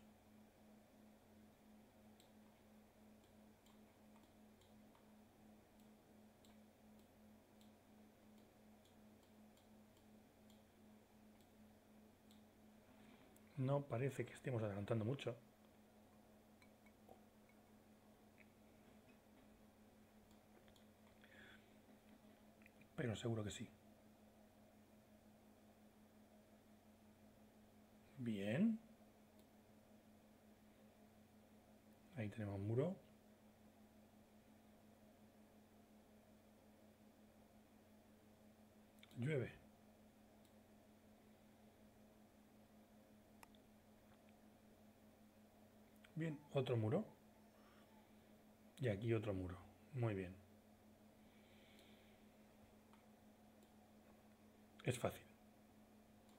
S1: No parece que estemos adelantando mucho. Pero seguro que sí. Bien. Ahí tenemos un muro. Llueve. Bien, otro muro. Y aquí otro muro. Muy bien. Es fácil.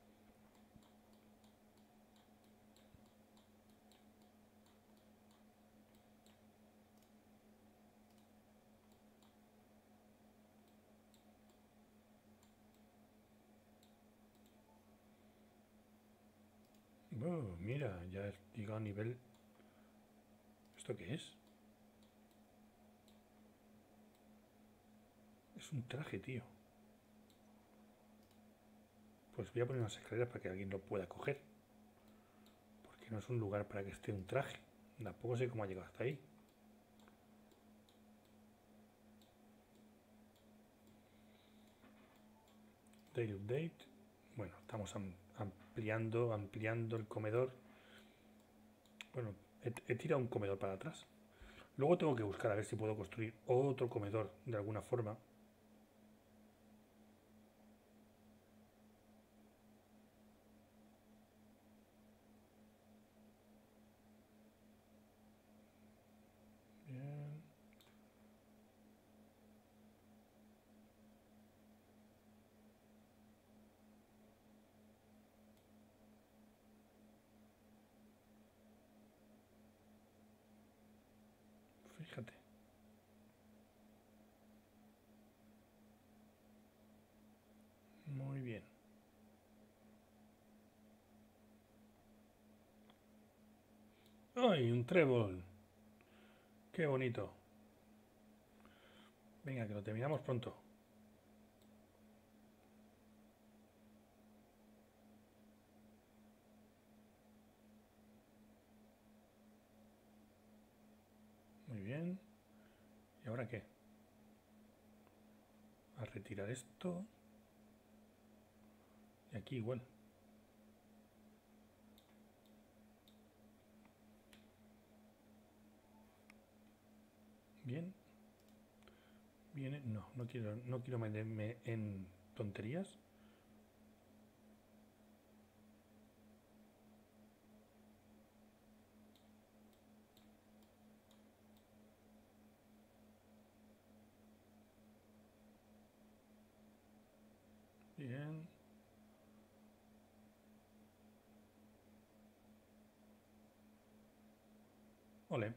S1: Oh, mira, ya he llegado a nivel... ¿Esto qué es? Es un traje, tío. Pues voy a poner unas escaleras para que alguien lo pueda coger. Porque no es un lugar para que esté un traje. Tampoco sé cómo ha llegado hasta ahí. Daily update. Bueno, estamos ampliando, ampliando el comedor. Bueno, he, he tirado un comedor para atrás. Luego tengo que buscar a ver si puedo construir otro comedor de alguna forma. Bien. Fíjate. Muy bien. ¡Ay, un trébol! ¡Qué bonito! Venga, que lo terminamos pronto. Muy bien. ¿Y ahora qué? A retirar esto. Y aquí igual. Bien. Viene. No, no quiero, no quiero meterme en tonterías. Bien. Ole.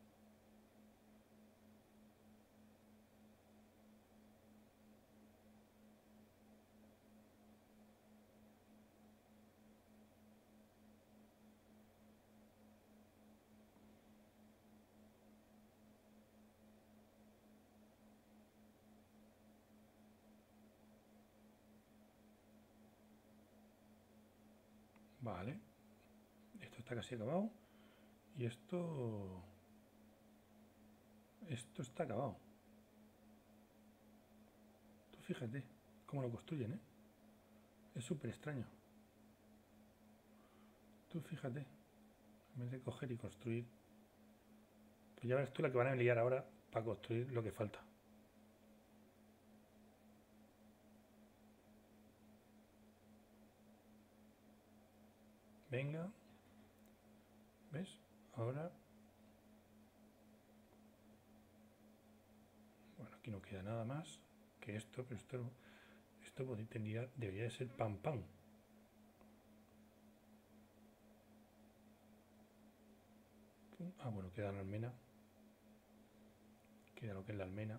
S1: Vale. Esto está casi acabado. Y esto... Esto está acabado. Tú fíjate cómo lo construyen, ¿eh? Es súper extraño. Tú fíjate. En vez de coger y construir... Pues ya verás tú la que van a liar ahora para construir lo que falta. Venga. ¿Ves? Ahora... Bueno, aquí no queda nada más que esto, pero esto, esto tendría, debería de ser pam pam. Ah, bueno, queda la almena. Queda lo que es la almena.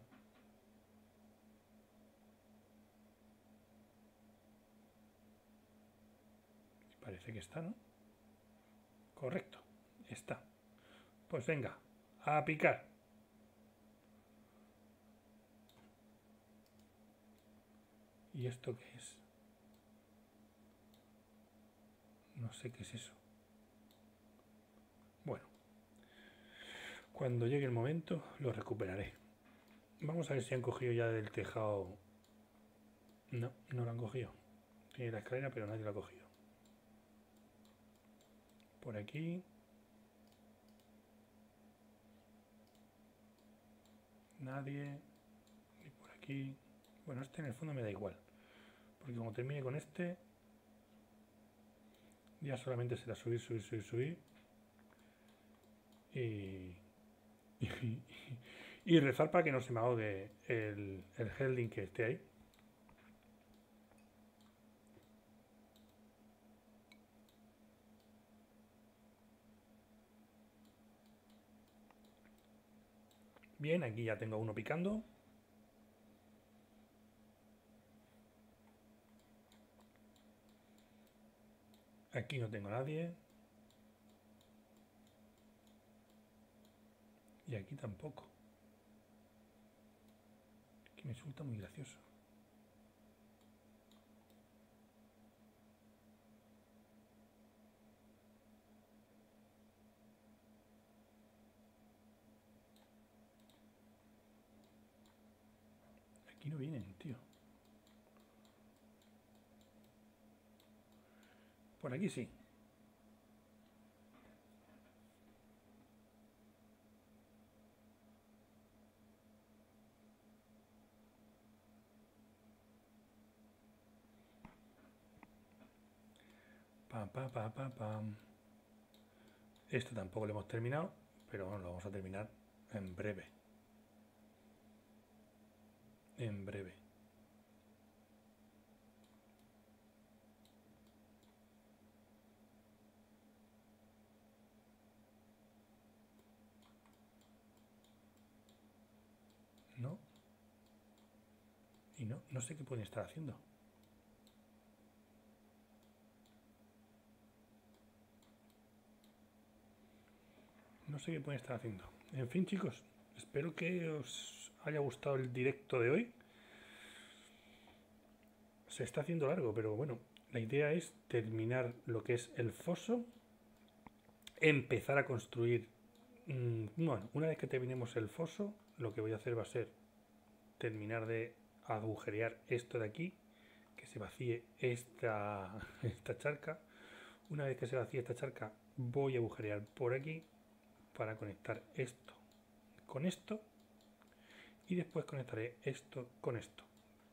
S1: Parece que está, ¿no? Correcto, está. Pues venga, a picar. ¿Y esto qué es? No sé qué es eso. Bueno, cuando llegue el momento lo recuperaré. Vamos a ver si han cogido ya del tejado. No, no lo han cogido. Tiene la escalera, pero nadie lo ha cogido. Por aquí. Nadie. Ni por aquí. Bueno, este en el fondo me da igual. Porque como termine con este, ya solamente será subir, subir, subir, subir. Y, y, y rezar para que no se me ahogue el, el Helding que esté ahí. Bien, aquí ya tengo uno picando. Aquí no tengo nadie. Y aquí tampoco. Aquí me resulta muy gracioso. Aquí no vienen, tío. Por aquí sí. Pa, pa, pa, pa, pam. Esto tampoco lo hemos terminado, pero bueno, lo vamos a terminar en breve. En breve. No. Y no, no sé qué pueden estar haciendo. No sé qué pueden estar haciendo. En fin, chicos, espero que os haya gustado el directo de hoy. Se está haciendo largo, pero bueno, la idea es terminar lo que es el foso, empezar a construir. Mmm, bueno, una vez que terminemos el foso, lo que voy a hacer va a ser terminar de agujerear esto de aquí, que se vacíe esta, esta charca. Una vez que se vacíe esta charca, voy a agujerear por aquí para conectar esto con esto y después conectaré esto con esto.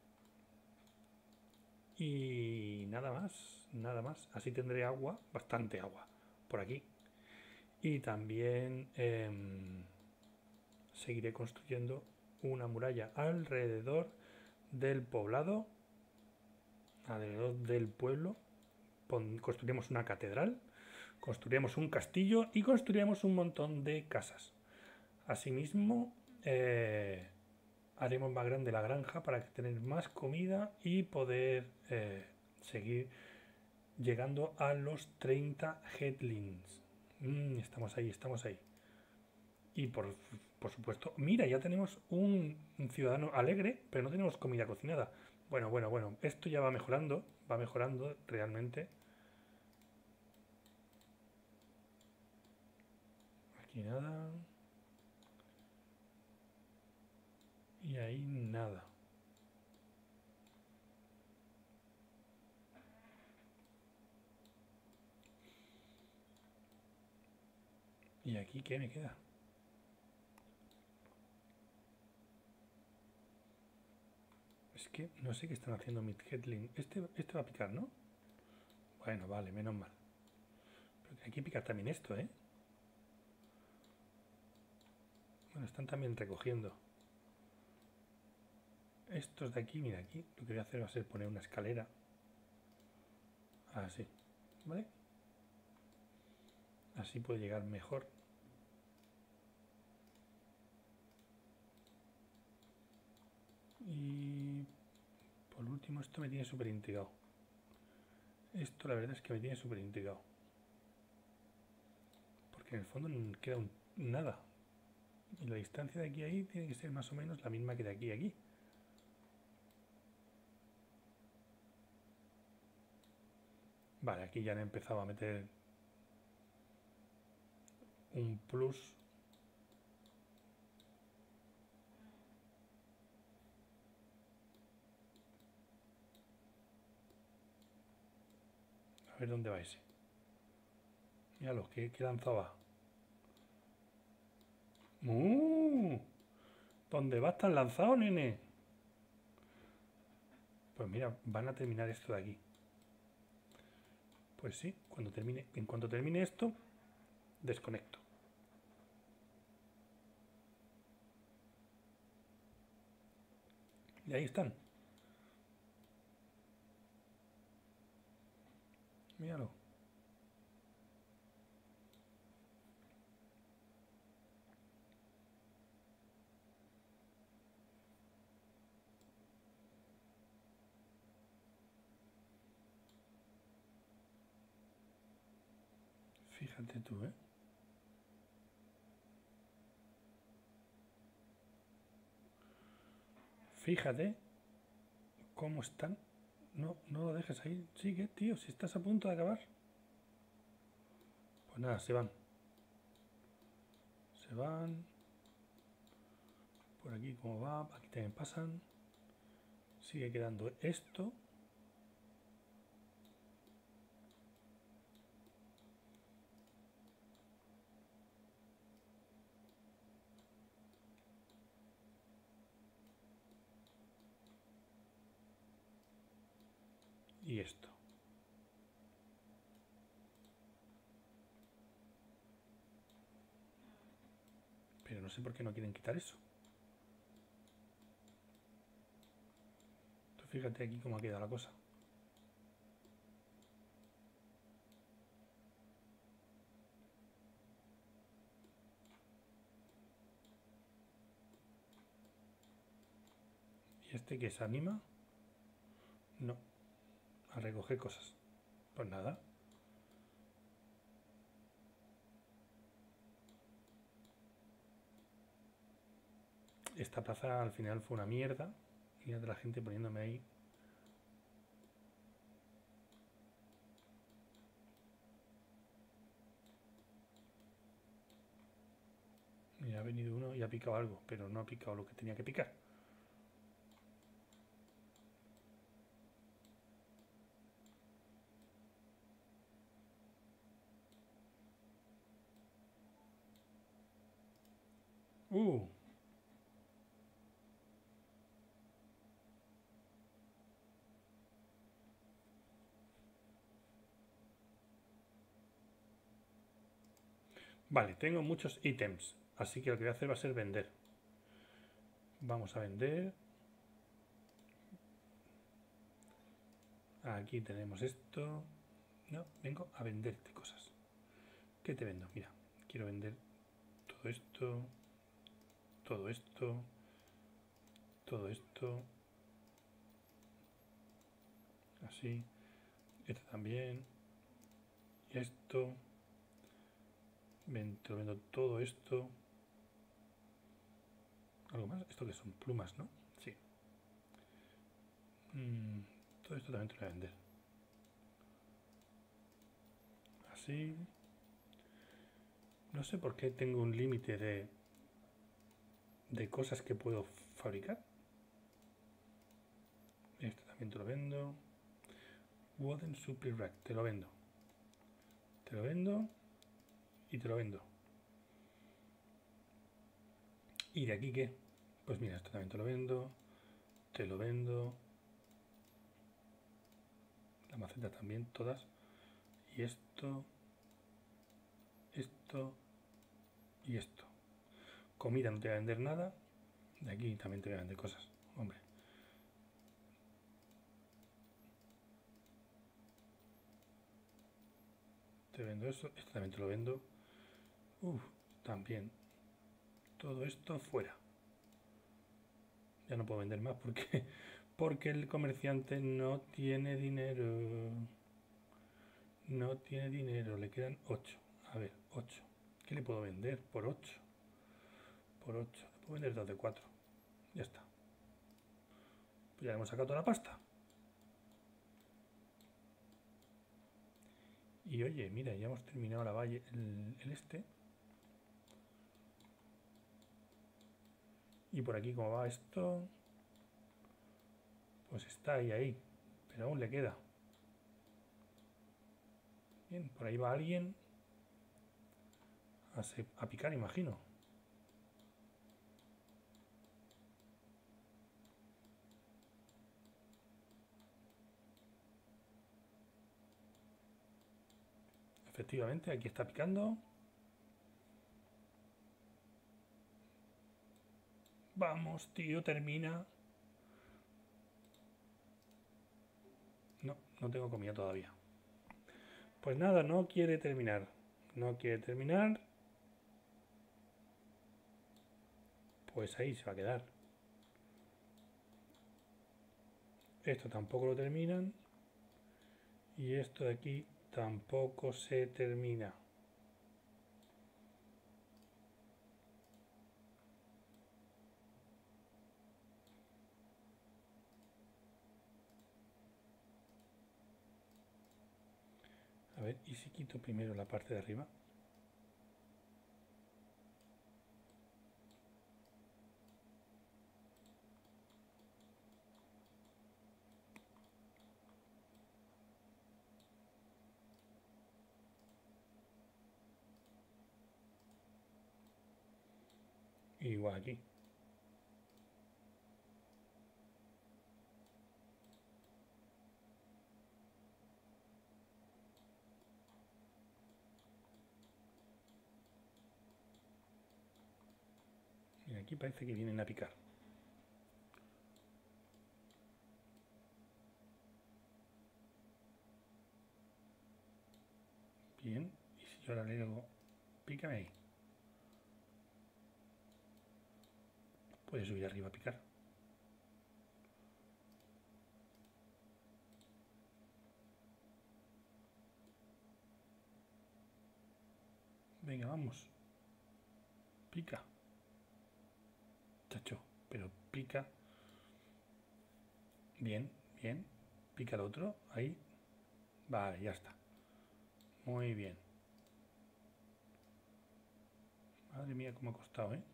S1: Y nada más, nada más. Así tendré agua, bastante agua, por aquí. Y también eh, seguiré construyendo una muralla alrededor del poblado, alrededor del pueblo. Construiremos una catedral, construiremos un castillo y construiremos un montón de casas. Asimismo, eh, haremos más grande la granja para tener más comida y poder eh, seguir llegando a los treinta headlings. Mm, estamos ahí, estamos ahí. Y por, por supuesto, mira, ya tenemos un, un ciudadano alegre, pero no tenemos comida cocinada. Bueno, bueno, bueno, esto ya va mejorando, va mejorando realmente. Aquí nada. Y ahí nada. ¿Y aquí qué me queda? Es que no sé qué están haciendo mis headling. Este, este va a picar, ¿no? Bueno, vale, menos mal. Pero hay que picar también esto, ¿eh? Bueno, están también recogiendo. Estos de aquí, mira aquí, lo que voy a hacer va a ser poner una escalera. Así, ¿vale? Así puede llegar mejor. Y por último, esto me tiene súper intrigado. Esto la verdad es que me tiene súper intrigado. Porque en el fondo no queda un, nada. Y la distancia de aquí a ahí tiene que ser más o menos la misma que de aquí a aquí. Vale, aquí ya han empezado a meter un plus. A ver dónde va ese. Míralo, que, que lanzaba. ¡Uh! ¿Dónde va tan lanzado, nene? Pues mira, van a terminar esto de aquí. Pues sí, cuando termine, en cuanto termine esto, desconecto. Y ahí están. Míralo. Fíjate tú, ¿eh? Fíjate cómo están. No, no lo dejes ahí. Sigue, tío, si estás a punto de acabar. Pues nada, se van. Se van. Por aquí cómo va. Aquí también pasan. Sigue quedando esto. Y esto. Pero no sé por qué no quieren quitar eso. Tú fíjate aquí cómo ha quedado la cosa. ¿Y este que se anima? No. A recoger cosas. Pues nada. Esta plaza al final fue una mierda. Y de la gente poniéndome ahí. Y ha venido uno y ha picado algo, pero no ha picado lo que tenía que picar. Uh. Vale, tengo muchos ítems, así que lo que voy a hacer va a ser vender. Vamos a vender. Aquí tenemos esto. No, vengo a venderte cosas. ¿Qué te vendo? Mira, quiero vender todo esto, todo esto, todo esto. Así. Esto también. Y esto. Te lo vendo todo esto. ¿Algo más? ¿Esto que son? Plumas, ¿no? Sí. Mm, todo esto también te lo voy a vender. Así. No sé por qué tengo un límite de, de cosas que puedo fabricar. Este también te lo vendo. Wooden Super Rack, te lo vendo. Te lo vendo. Y te lo vendo. ¿Y de aquí qué? Pues mira, esto también te lo vendo. Te lo vendo. La maceta también, todas. Y esto. Esto. Y esto. Comida no te voy a vender nada. De aquí también te voy a vender cosas. Hombre. Te vendo eso. Esto también te lo vendo. Uf, también. Todo esto fuera. Ya no puedo vender más porque, porque el comerciante no tiene dinero. No tiene dinero. Le quedan ocho. A ver, ocho. ¿Qué le puedo vender por ocho? Por ocho. Le puedo vender dos de cuatro. Ya está. Pues ya hemos sacado toda la pasta. Y oye, mira, ya hemos terminado la valle, el, el este. Y por aquí, ¿cómo va esto? Pues está ahí, ahí. Pero aún le queda. Bien, por ahí va alguien a, se, a picar, imagino. Efectivamente, aquí está picando. Vamos, tío, termina. No, no tengo comida todavía. Pues nada, no quiere terminar. No quiere terminar. Pues ahí se va a quedar. Esto tampoco lo terminan. Y esto de aquí tampoco se termina. ver, ¿y si quito primero la parte de arriba? Igual aquí. Y aquí parece que vienen a picar. Bien, y si yo ahora le digo, pícame ahí. Puede subir arriba a picar. Venga, vamos. Pica. Chacho, pero pica. Bien, bien. Pica el otro. Ahí. Vale, ya está. Muy bien. Madre mía, cómo ha costado, ¿eh?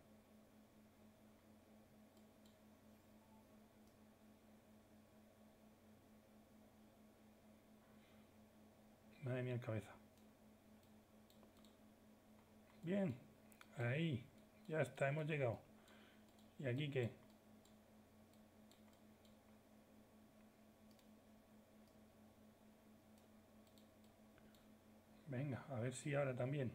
S1: Madre mía, cabeza. Bien. Ahí. Ya está, hemos llegado. ¿Y aquí qué? Venga, a ver si ahora también.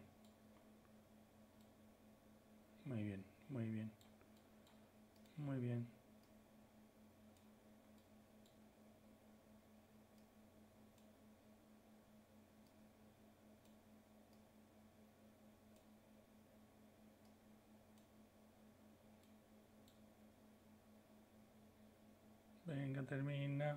S1: Muy bien, muy bien. Muy bien. Venga, termina.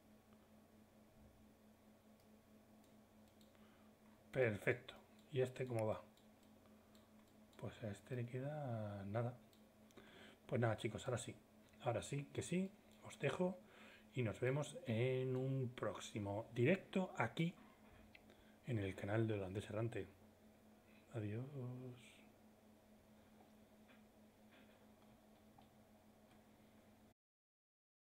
S1: Perfecto. ¿Y este cómo va? Pues a este le queda nada. Pues nada, chicos, ahora sí. Ahora sí, que sí. Os dejo y nos vemos en un próximo directo aquí en el canal de Holandés Errante. Adiós.